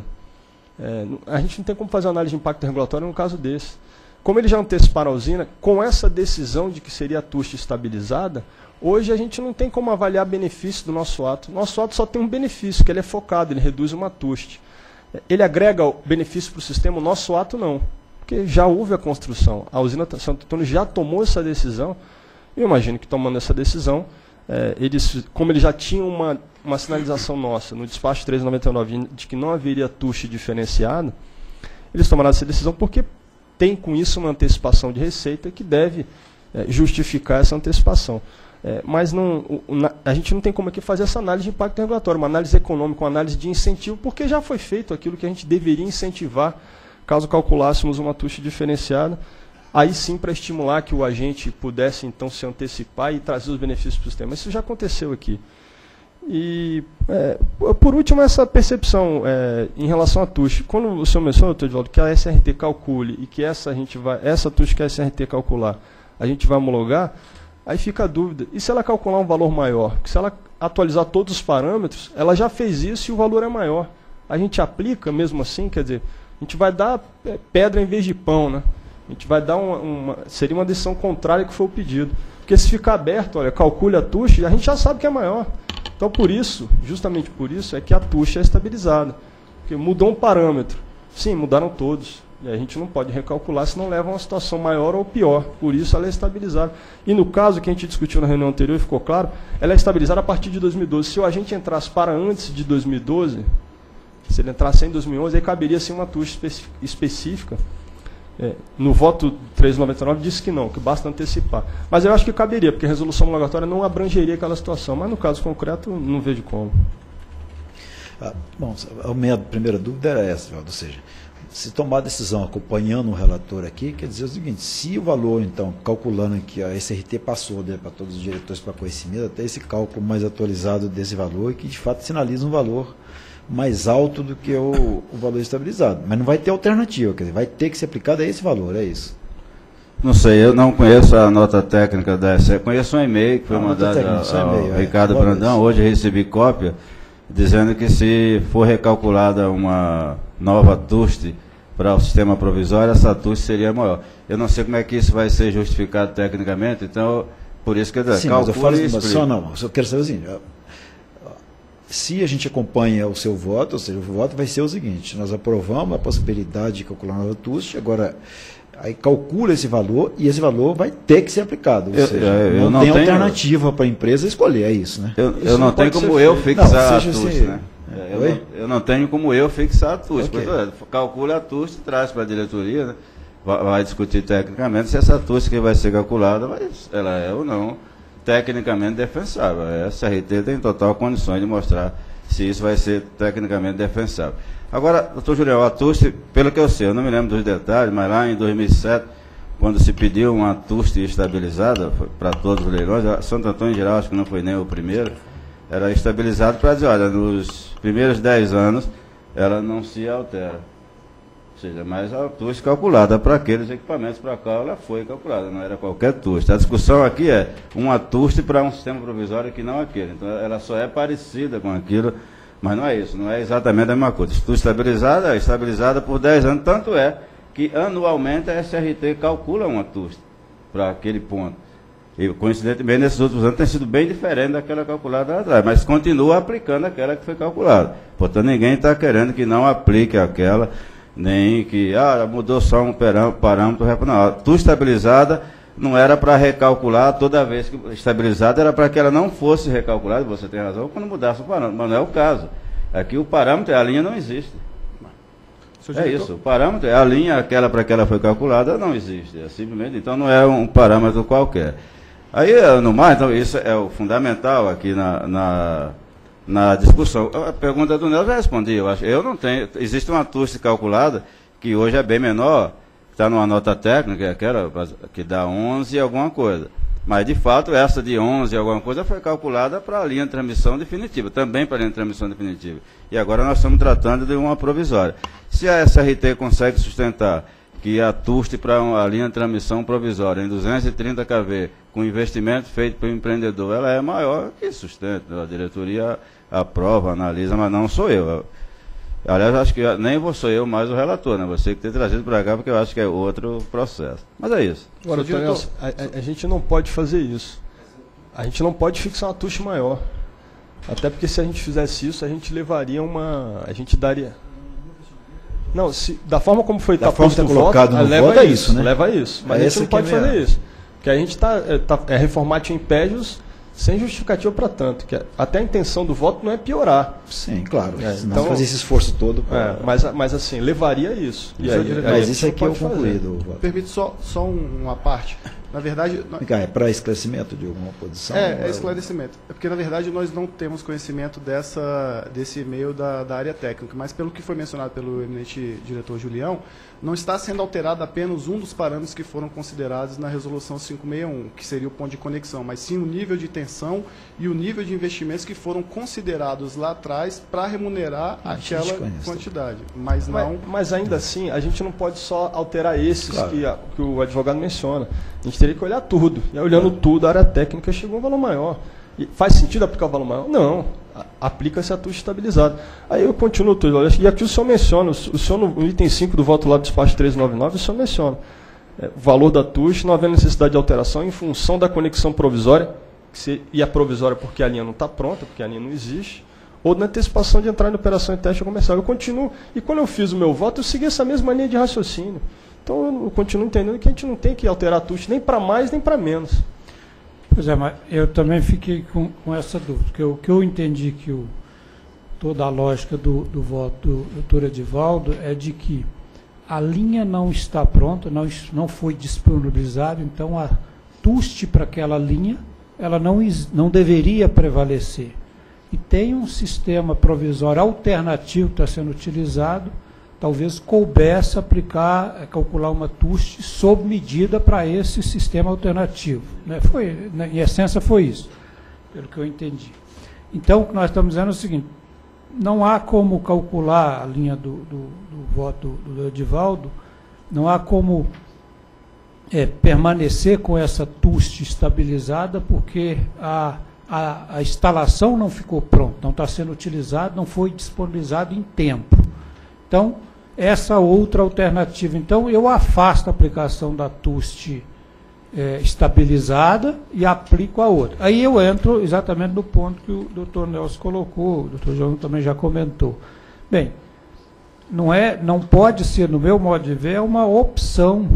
A gente não tem como fazer uma análise de impacto regulatório no caso desse. Como eles já anteciparam a usina, com essa decisão de que seria a TUST estabilizada, hoje a gente não tem como avaliar benefício do nosso ato. Nosso ato só tem um benefício, que ele é focado, ele reduz uma TUST. Ele agrega benefício para o sistema, o nosso ato não. Porque já houve a construção. A usina Santo Antônio já tomou essa decisão. Eu imagino que tomando essa decisão, como eles já tinham uma sinalização nossa no despacho 399 de que não haveria TUST diferenciado, eles tomaram essa decisão porque tem com isso uma antecipação de receita que deve justificar essa antecipação. Mas a gente não tem como aqui fazer essa análise de impacto regulatório, uma análise econômica, uma análise de incentivo, porque já foi feito aquilo que a gente deveria incentivar caso calculássemos uma TUST diferenciada, aí sim para estimular que o agente pudesse então se antecipar e trazer os benefícios para o sistema. Isso já aconteceu aqui. E, por último, essa percepção em relação à TUST. Quando o senhor mencionou, doutor Edivaldo, que a SRT calcule e que essa TUST que a SRT calcular, a gente vai homologar, aí fica a dúvida. E se ela calcular um valor maior? Porque se ela atualizar todos os parâmetros, ela já fez isso e o valor é maior. A gente aplica mesmo assim, quer dizer, a gente vai dar pedra em vez de pão, né? A gente vai dar seria uma decisão contrária que foi o pedido. Porque se ficar aberto, olha, calcule a TUST, a gente já sabe que é maior. Então, por isso, justamente por isso, é que a TUST é estabilizada. Porque mudou um parâmetro. Sim, mudaram todos. E a gente não pode recalcular, senão leva a uma situação maior ou pior. Por isso, ela é estabilizada. E no caso que a gente discutiu na reunião anterior, ficou claro, ela é estabilizada a partir de 2012. Se o agente entrasse para antes de 2012, se ele entrasse em 2011, aí caberia sim uma TUST específica. No voto 399 disse que não, que basta antecipar. Mas eu acho que caberia, porque a resolução homologatória não abrangeria aquela situação. Mas no caso concreto, não vejo como. Bom, a minha primeira dúvida era essa, ou seja, se tomar a decisão acompanhando o relator aqui, quer dizer o seguinte, se o valor, então, calculando que a SRT passou para todos os diretores para conhecimento, até esse cálculo mais atualizado desse valor, que de fato sinaliza um valor mais alto do que o valor estabilizado. Mas não vai ter alternativa, quer dizer, vai ter que ser aplicado a esse valor, é isso? Não sei, eu não conheço a nota técnica da SE, conheço um e-mail que foi mandado ao Ricardo Brandão, hoje eu recebi cópia, dizendo que se for recalculada uma nova TUST para o sistema provisório, essa TUST seria maior. Eu não sei como é que isso vai ser justificado tecnicamente, então, por isso que eu sim, mas eu falo só não, eu quero saber o seguinte, se a gente acompanha o seu voto, ou seja, o voto vai ser o seguinte, nós aprovamos a possibilidade de calcular uma nova TUST, agora aí calcula esse valor e esse valor vai ter que ser aplicado, ou seja, não tem alternativa para a empresa escolher, é isso, né? Eu não tenho como eu fixar a TUST, né? Eu não tenho como eu fixar a TUST, calcula a TUST e traz para a diretoria, né? vai discutir tecnicamente se essa TUST que vai ser calculada, ela é ou não tecnicamente defensável. A SRT tem total condições de mostrar se isso vai ser tecnicamente defensável. Agora, doutor Julião, a TUST, pelo que eu sei, eu não me lembro dos detalhes, mas lá em 2007, quando se pediu uma TUST estabilizada para todos os leilões, a Santo Antônio em geral, acho que não foi nem o primeiro, era estabilizado para dizer, olha, nos primeiros 10 anos ela não se altera. Ou seja, mas a TUST calculada para aqueles equipamentos para qual ela foi calculada, não era qualquer TUST. A discussão aqui é uma TUST para um sistema provisório que não aquele. Então ela só é parecida com aquilo, mas não é isso, não é exatamente a mesma coisa. TUST estabilizada é estabilizada por 10 anos, tanto é que anualmente a SRT calcula uma TUST para aquele ponto. E, coincidentemente, nesses últimos anos tem sido bem diferente daquela calculada lá atrás, mas continua aplicando aquela que foi calculada. Portanto, ninguém está querendo que não aplique aquela, nem que, mudou só um parâmetro. Não, a TUST estabilizada não era para recalcular toda vez que estabilizada, era para que ela não fosse recalculada, você tem razão, quando mudasse o parâmetro, mas não é o caso. Aqui o parâmetro, a linha não existe. É isso, o parâmetro, a linha, aquela para que ela foi calculada, não existe. É simplesmente, então não é um parâmetro qualquer. Aí, no mais, então, isso é o fundamental aqui na discussão. A pergunta do Nelson eu já respondi, eu acho. Eu não tenho, existe uma TUST calculada, que hoje é bem menor, está numa nota técnica, aquela que dá 11 alguma coisa. Mas, de fato, essa de 11 alguma coisa foi calculada para a linha de transmissão definitiva, também para a linha de transmissão definitiva. E agora nós estamos tratando de uma provisória. Se a SRT consegue sustentar que a TUST para a linha de transmissão provisória em 230 kV, com investimento feito pelo empreendedor, ela é maior que sustento. A diretoria aprova, analisa, mas não sou eu. Aliás, acho que nem sou eu mais o relator, né? Você que tem trazido para cá, porque eu acho que é outro processo. Mas é isso. Agora, Nelson, a gente não pode fazer isso. A gente não pode fixar uma TUST maior. Até porque se a gente fizesse isso, a gente levaria uma... A gente daria... Não, da forma como foi posto no colocado voto, leva voto, é isso, né? Leva isso. Mas a gente não pode fazer isso. Porque a gente é reformatio impédios sem justificativa para tanto. Que até a intenção do voto não é piorar. Sim, claro. Então, fazer esse esforço todo. Mas assim, levaria isso. E aí, mas isso aqui é o concluído. Permite só uma parte. Na verdade... É para esclarecimento de alguma posição? É esclarecimento. É porque, na verdade, nós não temos conhecimento desse e-mail da área técnica, mas pelo que foi mencionado pelo eminente diretor Julião, não está sendo alterado apenas um dos parâmetros que foram considerados na resolução 561, que seria o ponto de conexão, mas sim o nível de tensão e o nível de investimentos que foram considerados lá atrás para remunerar aquela quantidade. Mas ainda assim, a gente não pode só alterar esses que o advogado menciona. A gente teria que olhar tudo. E aí, olhando tudo, a área técnica chegou a um valor maior. E faz sentido aplicar o valor maior? Não. Aplica-se a TUST estabilizada. Aí eu continuo tudo. E aqui o senhor menciona, o senhor no item 5 do voto lá do despacho 399, o senhor menciona o valor da TUST, não havendo necessidade de alteração em função da conexão provisória, e a provisória porque a linha não está pronta, porque a linha não existe, ou na antecipação de entrar em operação em teste comercial. Eu continuo, e quando eu fiz o meu voto, eu segui essa mesma linha de raciocínio. Então eu continuo entendendo que a gente não tem que alterar a TUST nem para mais nem para menos. Pois é, mas eu também fiquei com essa dúvida, porque o que eu entendi que toda a lógica do voto do doutor Edivaldo é de que a linha não está pronta, não foi disponibilizada, então a TUST para aquela linha, ela não deveria prevalecer. E tem um sistema provisório alternativo que está sendo utilizado, talvez coubesse calcular uma TUST sob medida para esse sistema alternativo. Né? Em essência foi isso, pelo que eu entendi. Então, o que nós estamos dizendo é o seguinte, não há como calcular a linha do voto do Edivaldo, não há como permanecer com essa TUST estabilizada, porque a instalação não ficou pronta, não está sendo utilizado, não foi disponibilizado em tempo. Então, essa outra alternativa. Então, eu afasto a aplicação da TUST estabilizada e aplico a outra. Aí eu entro exatamente no ponto que o doutor Nelson colocou, o doutor João também já comentou. Bem, não pode ser, no meu modo de ver, uma opção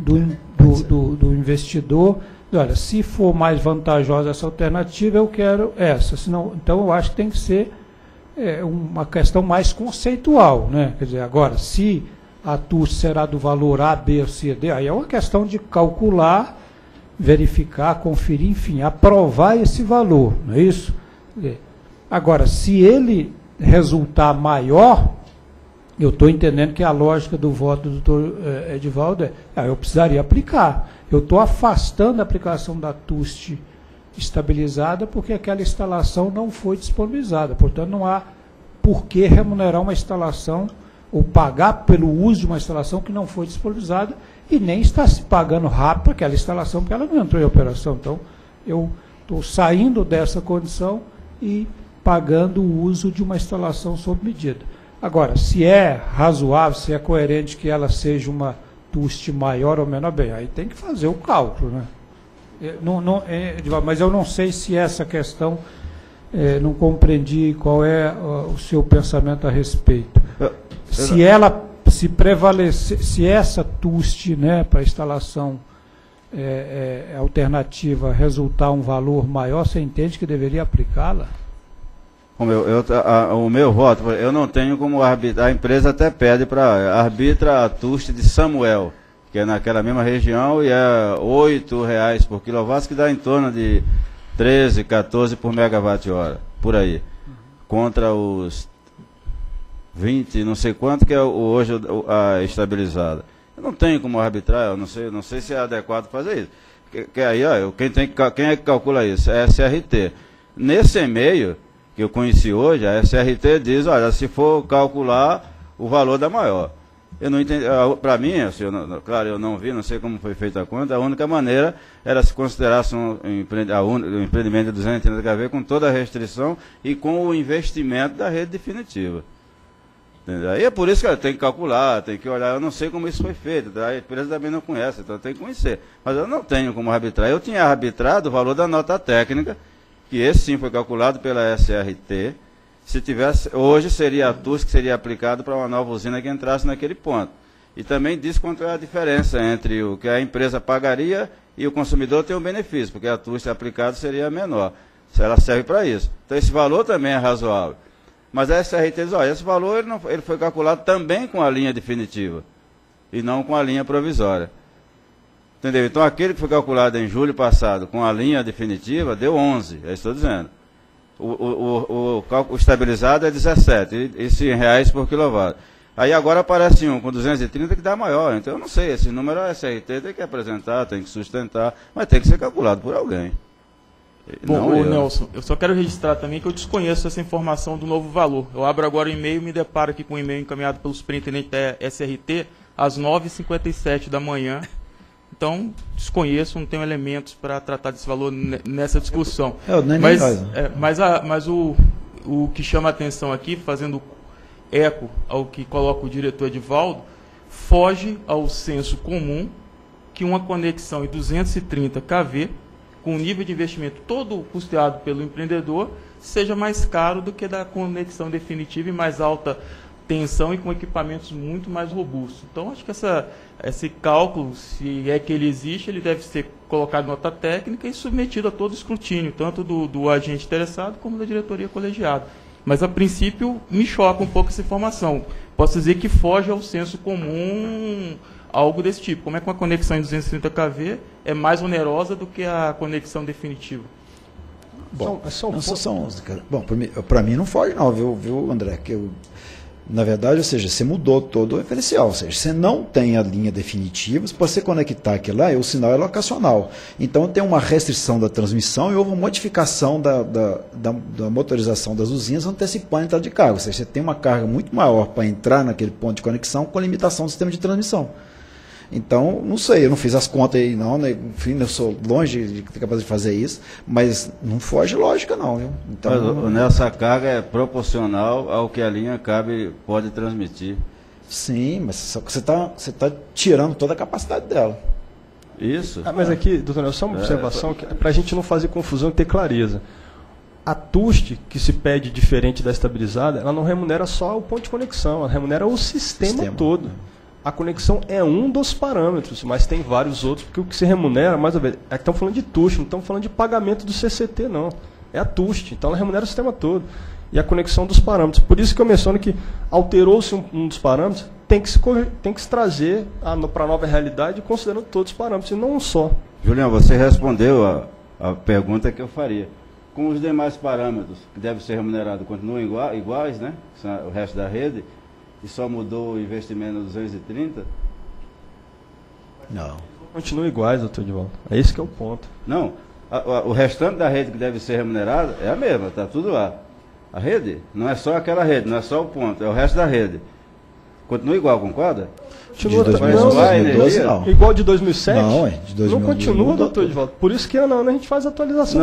do investidor. Olha, se for mais vantajosa essa alternativa, eu quero essa. Senão, então, eu acho que tem que ser uma questão mais conceitual, né? Quer dizer, agora, se a TUST será do valor A, B ou C, D. Aí é uma questão de calcular, verificar, conferir, enfim, aprovar esse valor, não é isso? Agora, se ele resultar maior, eu estou entendendo que a lógica do voto do doutor Edivaldo eu precisaria aplicar. Eu estou afastando a aplicação da TUST estabilizada porque aquela instalação não foi disponibilizada. Portanto, não há por que remunerar uma instalação ou pagar pelo uso de uma instalação que não foi disponibilizada e nem está se pagando rápido aquela instalação porque ela não entrou em operação. Então, eu estou saindo dessa condição e pagando o uso de uma instalação sob medida. Agora, se é razoável, se é coerente que ela seja uma TUST maior ou menor, bem, aí tem que fazer o cálculo, né? Mas eu não sei se essa questão, não compreendi qual é o seu pensamento a respeito. Se ela se prevalecer, se essa TUST, né, para instalação alternativa resultar um valor maior, você entende que deveria aplicá-la? O meu voto, eu não tenho como arbitrar, a empresa até pede para arbitra a TUST de Samuel, que é naquela mesma região e é R$8 por quilowatt, que dá em torno de 13, 14 por megawatt-hora, por aí, contra os 20, não sei quanto, que é hoje a estabilizada. Eu não tenho como arbitrar, eu não sei se é adequado fazer isso. Que aí, ó, quem é que calcula isso? É a SRT. Nesse e-mail que eu conheci hoje, a SRT diz, olha, se for calcular o valor da maior. Eu não entendi, para mim, assim, claro, eu não vi, não sei como foi feita a conta, a única maneira era se considerasse o empreendimento de 230 kV com toda a restrição e com o investimento da rede definitiva. Entendeu? Aí é por isso que ela tem que calcular, tem que olhar, eu não sei como isso foi feito, a empresa também não conhece, então tem que conhecer. Mas eu não tenho como arbitrar. Eu tinha arbitrado o valor da nota técnica, que esse sim foi calculado pela SRT. Se tivesse, hoje seria a TUST que seria aplicado para uma nova usina que entrasse naquele ponto. E também diz quanto é a diferença entre o que a empresa pagaria e o consumidor tem um benefício, porque a TUST aplicada seria menor. Ela serve para isso. Então esse valor também é razoável. Mas a SRT diz, olha, esse valor ele foi calculado também com a linha definitiva e não com a linha provisória. Entendeu? Então aquele que foi calculado em julho passado com a linha definitiva deu 11, é isso que estou dizendo. O cálculo estabilizado é 17, isso em reais por quilowatt. Aí agora aparece um com 230 que dá maior. Então eu não sei, esse número a SRT tem que apresentar, tem que sustentar, mas tem que ser calculado por alguém. Bom, Nelson, eu só quero registrar também que eu desconheço essa informação do novo valor. Eu abro agora o e-mail e me deparo aqui com um e-mail encaminhado pelo superintendente da SRT às 9h57 da manhã. Então, desconheço, não tenho elementos para tratar desse valor nessa discussão. Mas o que chama a atenção aqui, fazendo eco ao que coloca o diretor Edivaldo, foge ao senso comum que uma conexão em 230 kV, com o nível de investimento todo custeado pelo empreendedor, seja mais caro do que da conexão definitiva e mais alta tensão e com equipamentos muito mais robustos. Então, acho que esse cálculo, se é que ele existe, ele deve ser colocado em nota técnica e submetido a todo escrutínio, tanto do agente interessado como da diretoria colegiada. Mas, a princípio, me choca um pouco essa informação. Posso dizer que foge ao senso comum algo desse tipo. Como é que uma conexão em 230 kV é mais onerosa do que a conexão definitiva? Bom, para mim não foge não, viu André? Na verdade, ou seja, você mudou todo o referencial, ou seja, você não tem a linha definitiva, para você conectar aquilo lá, o sinal é locacional. Então tem uma restrição da transmissão e houve uma modificação da motorização das usinas antecipando a entrada de carga. Ou seja, você tem uma carga muito maior para entrar naquele ponto de conexão com limitação do sistema de transmissão. Então, não sei, eu não fiz as contas aí não, né? Enfim, eu sou longe de ser capaz de fazer isso, mas não foge lógica não, viu? Então, nessa carga é proporcional ao que a linha pode transmitir. Sim, mas só que você está tirando toda a capacidade dela. Isso. Mas aqui, doutor Nelson, só uma observação, para a gente não fazer confusão e ter clareza. A TUST, que se pede diferente da estabilizada, ela não remunera só o ponto de conexão, ela remunera o sistema todo. A conexão é um dos parâmetros, mas tem vários outros, porque o que se remunera, mais ou menos, é que estamos falando de TUST, não estamos falando de pagamento do CCT, não. É a TUST, então ela remunera o sistema todo. E a conexão dos parâmetros. Por isso que eu menciono que alterou-se um dos parâmetros, tem que se trazer para a nova realidade considerando todos os parâmetros, e não um só. Julião, você respondeu a pergunta que eu faria. Com os demais parâmetros que devem ser remunerados continuam iguais, né? O resto da rede, e só mudou o investimento no 230? Não. Continuam iguais, doutor Edivaldo. É esse que é o ponto. Não, o restante da rede que deve ser remunerada é a mesma, está tudo lá. A rede não é só aquela rede, não é só o ponto, é o resto da rede. Continua igual, concorda? Continua de 2012, não. Igual de 2007? Não, de 2012. Não continua, doutor Edivaldo. Por isso que a gente faz atualização.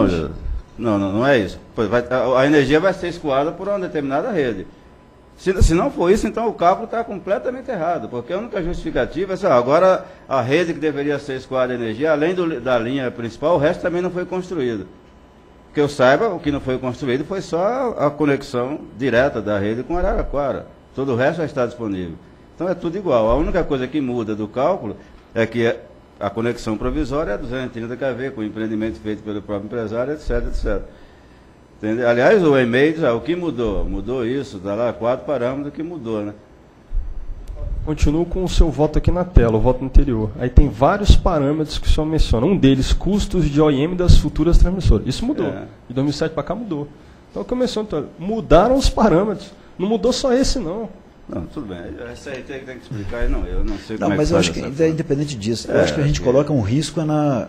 Não é isso. A energia vai ser escoada por uma determinada rede. Se não for isso, então o cálculo está completamente errado, porque a única justificativa é assim, agora a rede que deveria ser escoada de energia, além da linha principal, o resto também não foi construído. Que eu saiba, o que não foi construído foi só a conexão direta da rede com Araraquara. Todo o resto já está disponível. Então é tudo igual. A única coisa que muda do cálculo é que a conexão provisória é 230 kV, com o empreendimento feito pelo próprio empresário, etc, etc. Entendeu? Aliás, o e-mail diz, o que mudou? Mudou isso, está lá 4 parâmetros que mudou, né? Continuo com o seu voto aqui na tela, o voto anterior. Aí tem vários parâmetros que o senhor menciona. Um deles, custos de OIM das futuras transmissoras. Isso mudou. De 2007 para cá mudou. Então, o que eu menciono, mudaram os parâmetros. Não mudou só esse, não. Não, tudo bem. Essa aí tem que explicar, não. Eu não sei como não, mas eu acho que, independente disso, eu acho que a gente coloca um risco na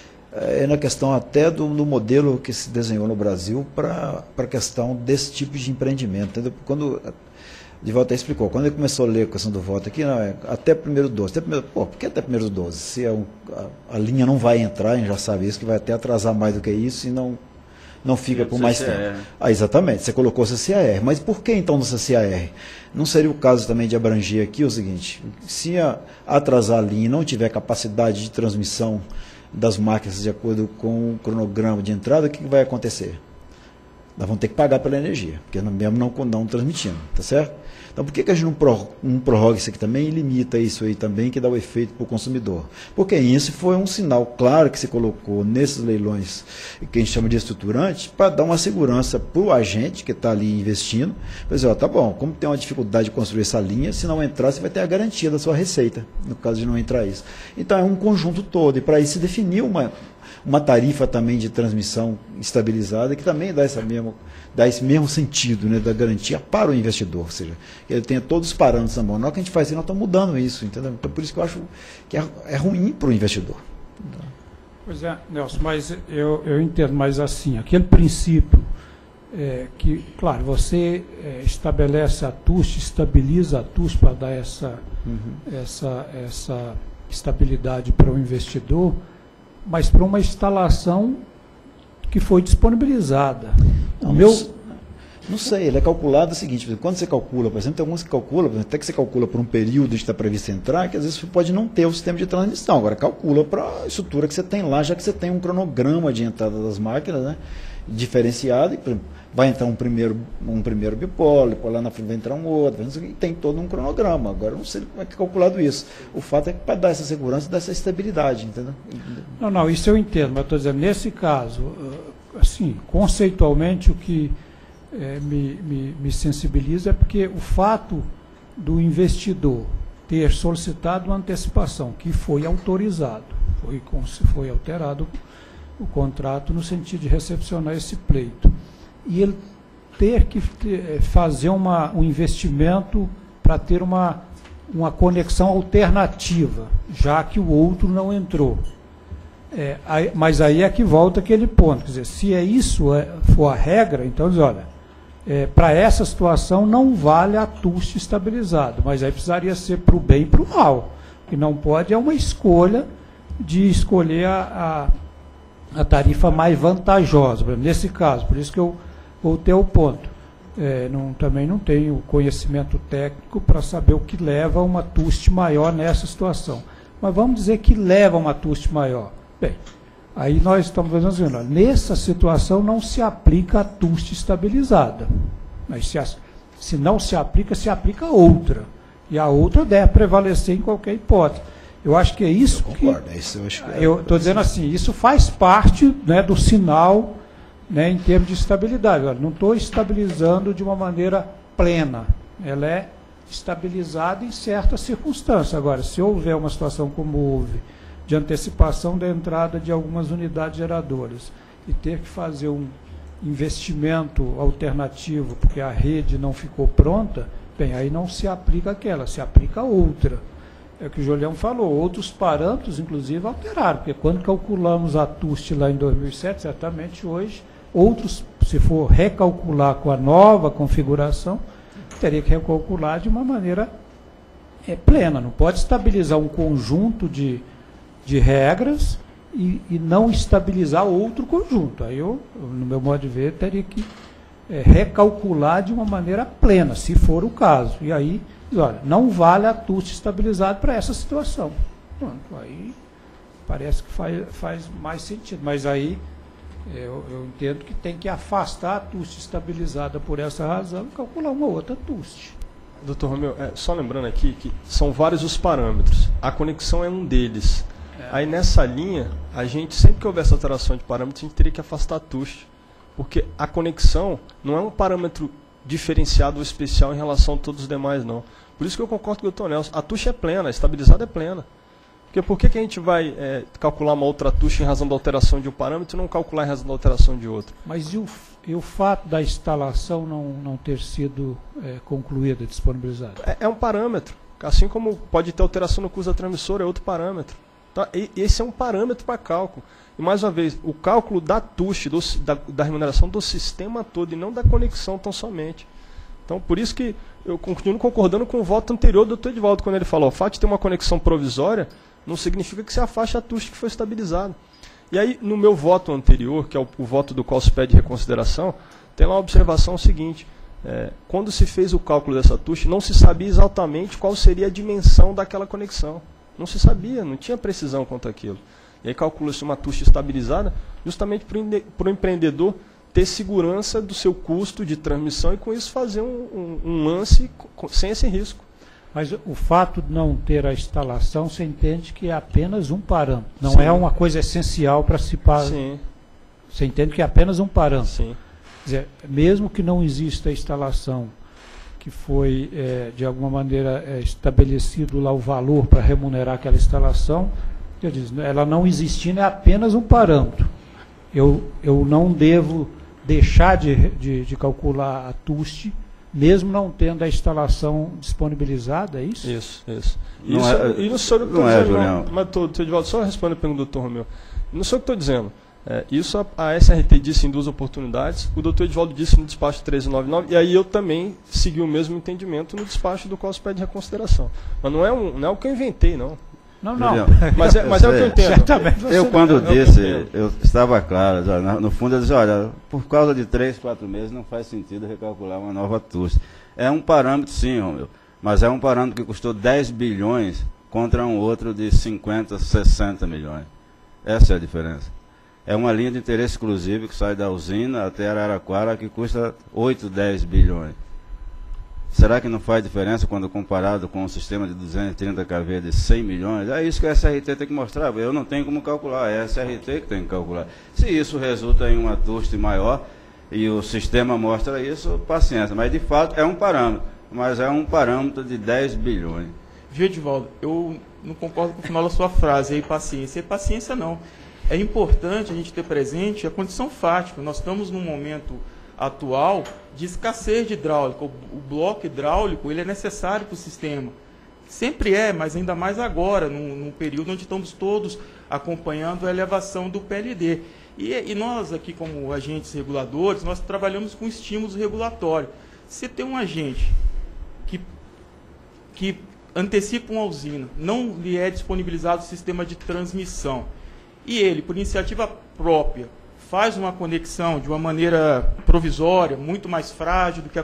questão até do modelo que se desenhou no Brasil para a questão desse tipo de empreendimento. Entendeu? Quando de volta explicou, quando ele começou a ler a questão do voto aqui, não, até primeiro 12. Por que até primeiro 12? Se a linha não vai entrar, a gente já sabe isso, que vai até atrasar mais do que isso e não fica por mais tempo. Exatamente, você colocou CCAR. Mas por que então no CCAR? Não seria o caso também de abranger aqui o seguinte, se atrasar a linha e não tiver capacidade de transmissão das máquinas de acordo com o cronograma de entrada, o que vai acontecer? Nós vamos ter que pagar pela energia, porque mesmo não transmitindo, tá certo? Então, por que a gente não prorroga isso aqui também e limita isso aí também, que dá o efeito para o consumidor? Porque isso foi um sinal claro que se colocou nesses leilões, que a gente chama de estruturante, para dar uma segurança para o agente que está ali investindo. Por exemplo, tá bom, como tem uma dificuldade de construir essa linha, se não entrar, você vai ter a garantia da sua receita, no caso de não entrar isso. Então, é um conjunto todo, e para isso se definiu uma tarifa também de transmissão estabilizada, que também dá esse mesmo sentido, né, da garantia para o investidor, ou seja, que ele tenha todos os parâmetros na mão. Na hora que a gente faz isso, nós estamos mudando isso, entendeu? Então, por isso que eu acho que é ruim para o investidor. Pois é, Nelson, mas eu entendo, mas assim, aquele princípio que, claro, você estabelece a TUST, estabiliza a TUST para dar essa estabilidade para o investidor, mas para uma instalação que foi disponibilizada. Não sei, ele é calculado o seguinte, quando você calcula, por exemplo, tem alguns que calculam, até que você calcula por um período que está previsto entrar, que às vezes você pode não ter o sistema de transmissão, agora calcula para a estrutura que você tem lá, já que você tem um cronograma de entrada das máquinas, né, diferenciado, e vai entrar um primeiro bipolo, depois lá na frente vai entrar um outro, e tem todo um cronograma. Agora não sei como é que é calculado isso. O fato é que para dar essa segurança, dar essa estabilidade, entendeu? Não, isso eu entendo, mas estou dizendo, nesse caso, assim, conceitualmente o que me sensibiliza é porque o fato do investidor ter solicitado uma antecipação, que foi autorizado, foi alterado o contrato no sentido de recepcionar esse pleito, e ele ter que fazer um investimento para ter uma conexão alternativa, já que o outro não entrou. Mas aí é que volta aquele ponto, quer dizer, se isso for a regra, então diz, olha, para essa situação não vale a TUST estabilizado, mas aí precisaria ser para o bem e para o mal. O que não pode é uma escolha de escolher a tarifa mais vantajosa. Nesse caso, por isso que eu voltei ao ponto. Também não tenho conhecimento técnico para saber o que leva a uma TUST maior nessa situação. Mas vamos dizer que leva a uma TUST maior. Bem, aí nós estamos dizendo, nessa situação não se aplica a TUST estabilizada. Mas se não se aplica outra. E a outra deve prevalecer em qualquer hipótese. Eu acho que é isso que... Eu estou dizendo assim, isso faz parte, né, do sinal, né, em termos de estabilidade. Olha, não estou estabilizando de uma maneira plena. Ela é estabilizada em certas circunstâncias. Agora, se houver uma situação como houve, de antecipação da entrada de algumas unidades geradoras, e ter que fazer um investimento alternativo, porque a rede não ficou pronta, bem, aí não se aplica aquela, se aplica outra. É o que o Julião falou, outros parâmetros, inclusive, alteraram, porque quando calculamos a TUST lá em 2007, certamente hoje, outros, se for recalcular com a nova configuração, teria que recalcular de uma maneira plena. Não pode estabilizar um conjunto de regras e não estabilizar outro conjunto. Aí eu, no meu modo de ver, teria que recalcular de uma maneira plena, se for o caso. E aí, olha, não vale a TUST estabilizado para essa situação. Pronto, aí parece que faz mais sentido. Mas aí eu entendo que tem que afastar a TUST estabilizada por essa razão e calcular uma outra TUST. Doutor Romeu, só lembrando aqui que são vários os parâmetros. A conexão é um deles. Aí nessa linha, a gente, sempre que houver essa alteração de parâmetros, a gente teria que afastar a TUST. Porque a conexão não é um parâmetro diferenciado ou especial em relação a todos os demais, não. Por isso que eu concordo com o doutor Nelson. A TUST é plena, a estabilizada é plena. Porque por que a gente vai calcular uma outra TUST em razão da alteração de um parâmetro e não calcular em razão da alteração de outro? Mas e o fato da instalação não ter sido concluída, disponibilizada? É um parâmetro. Assim como pode ter alteração no custo da transmissora, é outro parâmetro. Tá? Esse é um parâmetro para cálculo. E mais uma vez, o cálculo da TUST, da remuneração do sistema todo e não da conexão tão somente. Então, por isso que eu continuo concordando com o voto anterior do doutor Edivaldo, quando ele falou, o fato de ter uma conexão provisória não significa que se afaste a TUST que foi estabilizada. E aí, no meu voto anterior, que é o voto do qual se pede reconsideração, tem lá uma observação seguinte. Quando se fez o cálculo dessa TUST, não se sabia exatamente qual seria a dimensão daquela conexão. Não se sabia, não tinha precisão quanto àquilo. E aí calcula-se uma TUST estabilizada justamente para o empreendedor ter segurança do seu custo de transmissão e com isso fazer um lance sem esse risco. Mas o fato de não ter a instalação, você entende que é apenas um parâmetro. Não é uma coisa essencial para se parar. Sim. Você entende que é apenas um parâmetro. Sim. Quer dizer, mesmo que não exista a instalação, que foi, de alguma maneira, estabelecido lá o valor para remunerar aquela instalação, eu disse, ela não existindo é apenas um parâmetro. Eu não devo deixar de calcular a TUST, mesmo não tendo a instalação disponibilizada, é isso? Isso. Não é, Julião. Mas, doutor Edivaldo, só respondendo a pergunta do doutor Romeu. Não sei o que estou dizendo. Isso a SRT disse em 2 oportunidades, o doutor Edivaldo disse no despacho 1399, e aí eu também segui o mesmo entendimento no despacho do qual se pede reconsideração. Mas não é o que eu inventei, não. Não. Mas é o que eu entendo. Certamente. Eu, quando disse, eu estava claro. No fundo, eu disse, olha, por causa de 3, 4 meses, não faz sentido recalcular uma nova TUST. É um parâmetro, sim, Romeu, mas é um parâmetro que custou 10 bilhões contra um outro de 50, 60 milhões. Essa é a diferença. É uma linha de interesse exclusivo que sai da usina até Araraquara, que custa 8, 10 bilhões. Será que não faz diferença quando comparado com um sistema de 230 kV de 100 milhões? É isso que a SRT tem que mostrar. Eu não tenho como calcular, é a SRT que tem que calcular. Se isso resulta em uma TUST maior e o sistema mostra isso, paciência. Mas, de fato, é um parâmetro. Mas é um parâmetro de 10 bilhões. Viu, Edivaldo? Eu não concordo com o final da sua frase, aí paciência. E paciência não. É importante a gente ter presente a condição fática. Nós estamos num momento atual de escassez de hidráulica. O bloco hidráulico ele é necessário para o sistema. Sempre mas ainda mais agora, num período onde estamos todos acompanhando a elevação do PLD. E nós aqui, como agentes reguladores, nós trabalhamos com estímulos regulatórios. Se tem um agente que antecipa uma usina, não lhe é disponibilizado o sistema de transmissão, e ele, por iniciativa própria, faz uma conexão de uma maneira provisória, muito mais frágil do que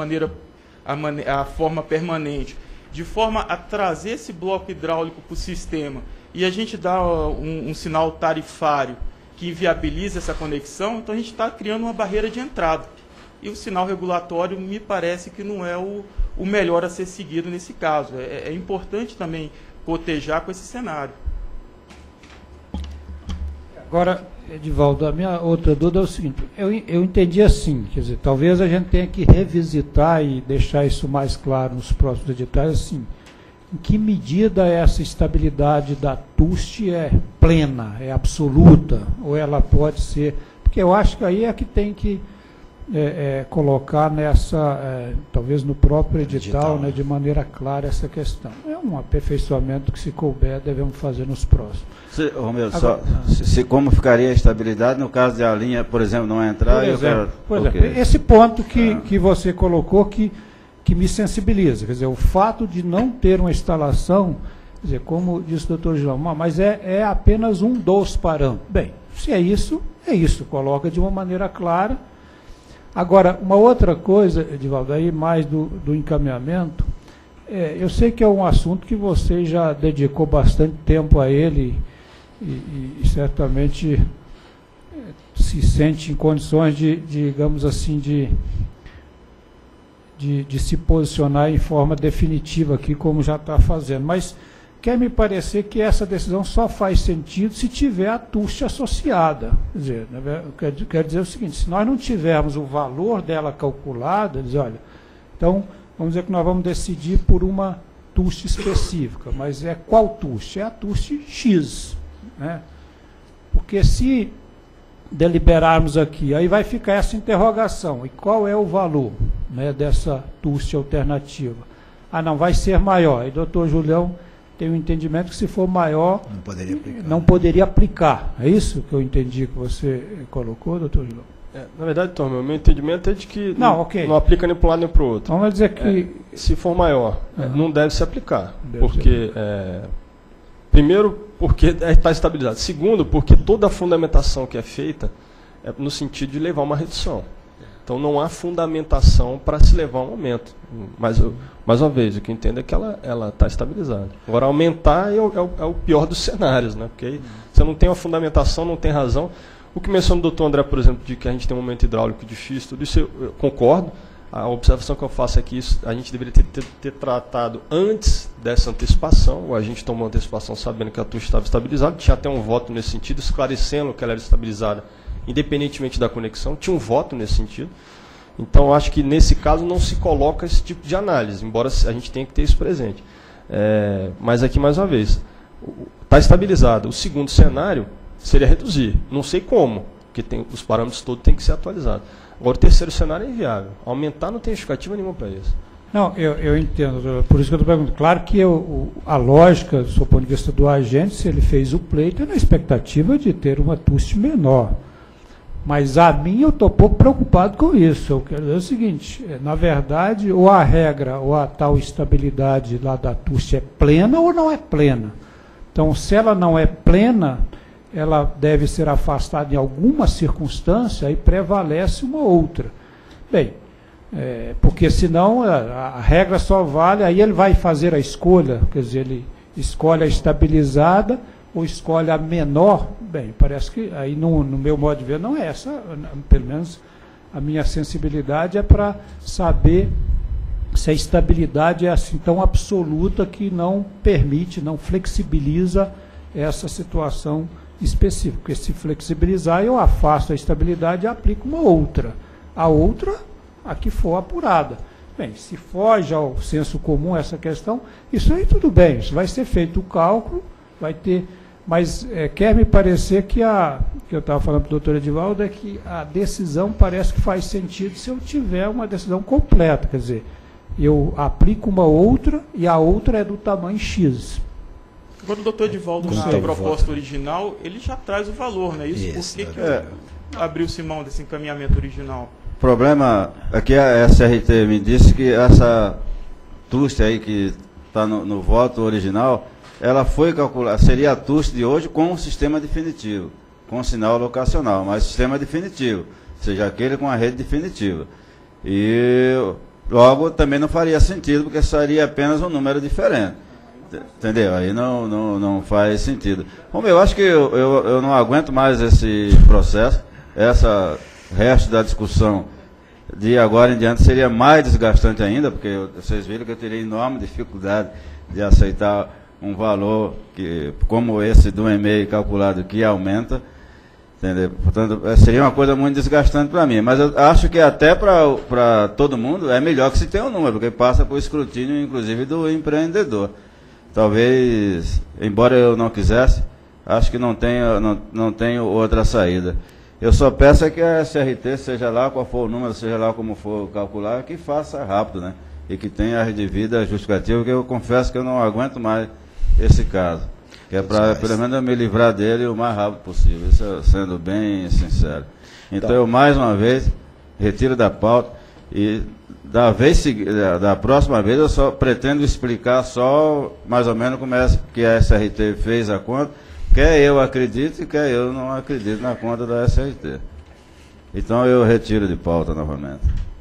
a forma permanente, de forma a trazer esse bloco hidráulico para o sistema, e a gente dá um sinal tarifário que inviabiliza essa conexão, então a gente está criando uma barreira de entrada. E o sinal regulatório me parece que não é o melhor a ser seguido nesse caso. É importante também cotejar com esse cenário. Agora, Edivaldo, a minha outra dúvida é o seguinte, eu entendi assim, quer dizer, talvez a gente tenha que revisitar e deixar isso mais claro nos próximos editais, assim, em que medida essa estabilidade da TUST é plena, é absoluta, ou ela pode ser, porque eu acho que aí é que tem que colocar nessa, talvez no próprio edital, né, de maneira clara essa questão. É um aperfeiçoamento que, se couber, devemos fazer nos próximos. Romero, como ficaria a estabilidade no caso de a linha, por exemplo, não entrar? Por exemplo, esse ponto que você colocou que me sensibiliza, quer dizer, o fato de não ter uma instalação, quer dizer, como disse o doutor João, mas é apenas um dos parâmetros. Bem, se é isso, coloca de uma maneira clara. Agora, uma outra coisa, Edivaldo, aí mais do encaminhamento, eu sei que é um assunto que você já dedicou bastante tempo a ele e certamente se sente em condições digamos assim, de se posicionar em forma definitiva aqui, como já está fazendo. Mas quer me parecer que essa decisão só faz sentido se tiver a TUST associada. Quer dizer, quero dizer o seguinte, se nós não tivermos o valor dela calculado, dizer, olha, então vamos dizer que nós vamos decidir por uma TUST específica, mas qual TUST? É a TUST X. Né? Porque se deliberarmos aqui, aí vai ficar essa interrogação, e qual é o valor, né, dessa TUST alternativa? Não, vai ser maior. E doutor Julião tem um entendimento que, se for maior, não poderia aplicar. É isso que eu entendi que você colocou, doutor Julião? Na verdade, Tom, meu entendimento é de que não aplica nem para um lado nem para o outro. Vamos dizer que... se for maior, não deve se aplicar. Primeiro, porque está estabilizado. Segundo, porque toda a fundamentação que é feita é no sentido de levar uma redução. Então, não há fundamentação para se levar um aumento. Mas, mais uma vez, o que eu entendo é que ela está estabilizada. Agora, aumentar é o pior dos cenários, né? Porque aí você não tem uma fundamentação, não tem razão. O que menciona o doutor André, por exemplo, de que a gente tem um momento hidráulico difícil, tudo isso eu concordo. A observação que eu faço é que isso a gente deveria ter tratado antes dessa antecipação, ou a gente tomou antecipação sabendo que a TUST estava estabilizada, tinha até um voto nesse sentido, esclarecendo que ela era estabilizada, independentemente da conexão, tinha um voto nesse sentido. Então, acho que nesse caso não se coloca esse tipo de análise, embora a gente tenha que ter isso presente. Mas aqui, mais uma vez, está estabilizado. O segundo cenário seria reduzir. Não sei como, porque os parâmetros todos têm que ser atualizados. Agora, o terceiro cenário é inviável. Aumentar não tem justificativa nenhuma para isso. Não, eu entendo. Por isso que eu estou perguntando. Claro que a lógica, do ponto de vista do agente, se ele fez o pleito, é na expectativa de ter uma TUST menor. Mas a mim, eu estou pouco preocupado com isso. Eu quero dizer o seguinte, na verdade, ou a regra, ou a tal estabilidade lá da TUST é plena ou não é plena. Então, se ela não é plena, ela deve ser afastada em alguma circunstância e prevalece uma outra. Bem, porque senão a regra só vale, aí ele vai fazer a escolha, quer dizer, ele escolhe a estabilizada ou escolhe a menor. Bem, parece que aí no meu modo de ver não é essa, pelo menos a minha sensibilidade é para saber se a estabilidade é assim tão absoluta que não permite, não flexibiliza essa situação específica. Porque se flexibilizar, eu afasto a estabilidade e aplico uma outra. A outra, a que for apurada. Bem, se foge ao senso comum essa questão, isso aí tudo bem, isso vai ser feito o cálculo, vai ter... Mas quer me parecer que eu estava falando para o doutor Edivaldo, é que a decisão parece que faz sentido se eu tiver uma decisão completa, quer dizer, eu aplico uma outra e a outra é do tamanho X. Agora o doutor Edivaldo, na sua proposta original, ele já traz o valor, não é isso? Por que abriu-se mão desse encaminhamento original? O problema é que a SRT me disse que essa TUST aí que está no voto original, ela foi calculada, seria a TUST de hoje com o sistema definitivo, com sinal locacional, mas sistema definitivo, ou seja, aquele com a rede definitiva. E logo também não faria sentido, porque seria apenas um número diferente. Entendeu? Aí não faz sentido. Bom, eu acho que eu não aguento mais esse processo, essa resto da discussão de agora em diante seria mais desgastante ainda, porque vocês viram que eu teria enorme dificuldade de aceitar um valor como esse do e-mail calculado que aumenta. Entendeu? Portanto, seria uma coisa muito desgastante para mim. Mas eu acho que até para todo mundo é melhor que se tenha um número, porque passa por escrutínio, inclusive, do empreendedor. Talvez, embora eu não quisesse, acho que não tenho outra saída. Eu só peço é que a SRT, seja lá qual for o número, seja lá como for calcular, que faça rápido, né? E que tenha as devidas justificativas, porque eu confesso que eu não aguento mais esse caso. Que é para, pelo menos, eu me livrar dele o mais rápido possível, isso sendo bem sincero. Então, eu, mais uma vez, retiro da pauta e da próxima vez eu só pretendo explicar só mais ou menos como é que a SRT fez a conta, quer eu acredite, quer eu não acredite na conta da SRT. Então, eu retiro de pauta novamente.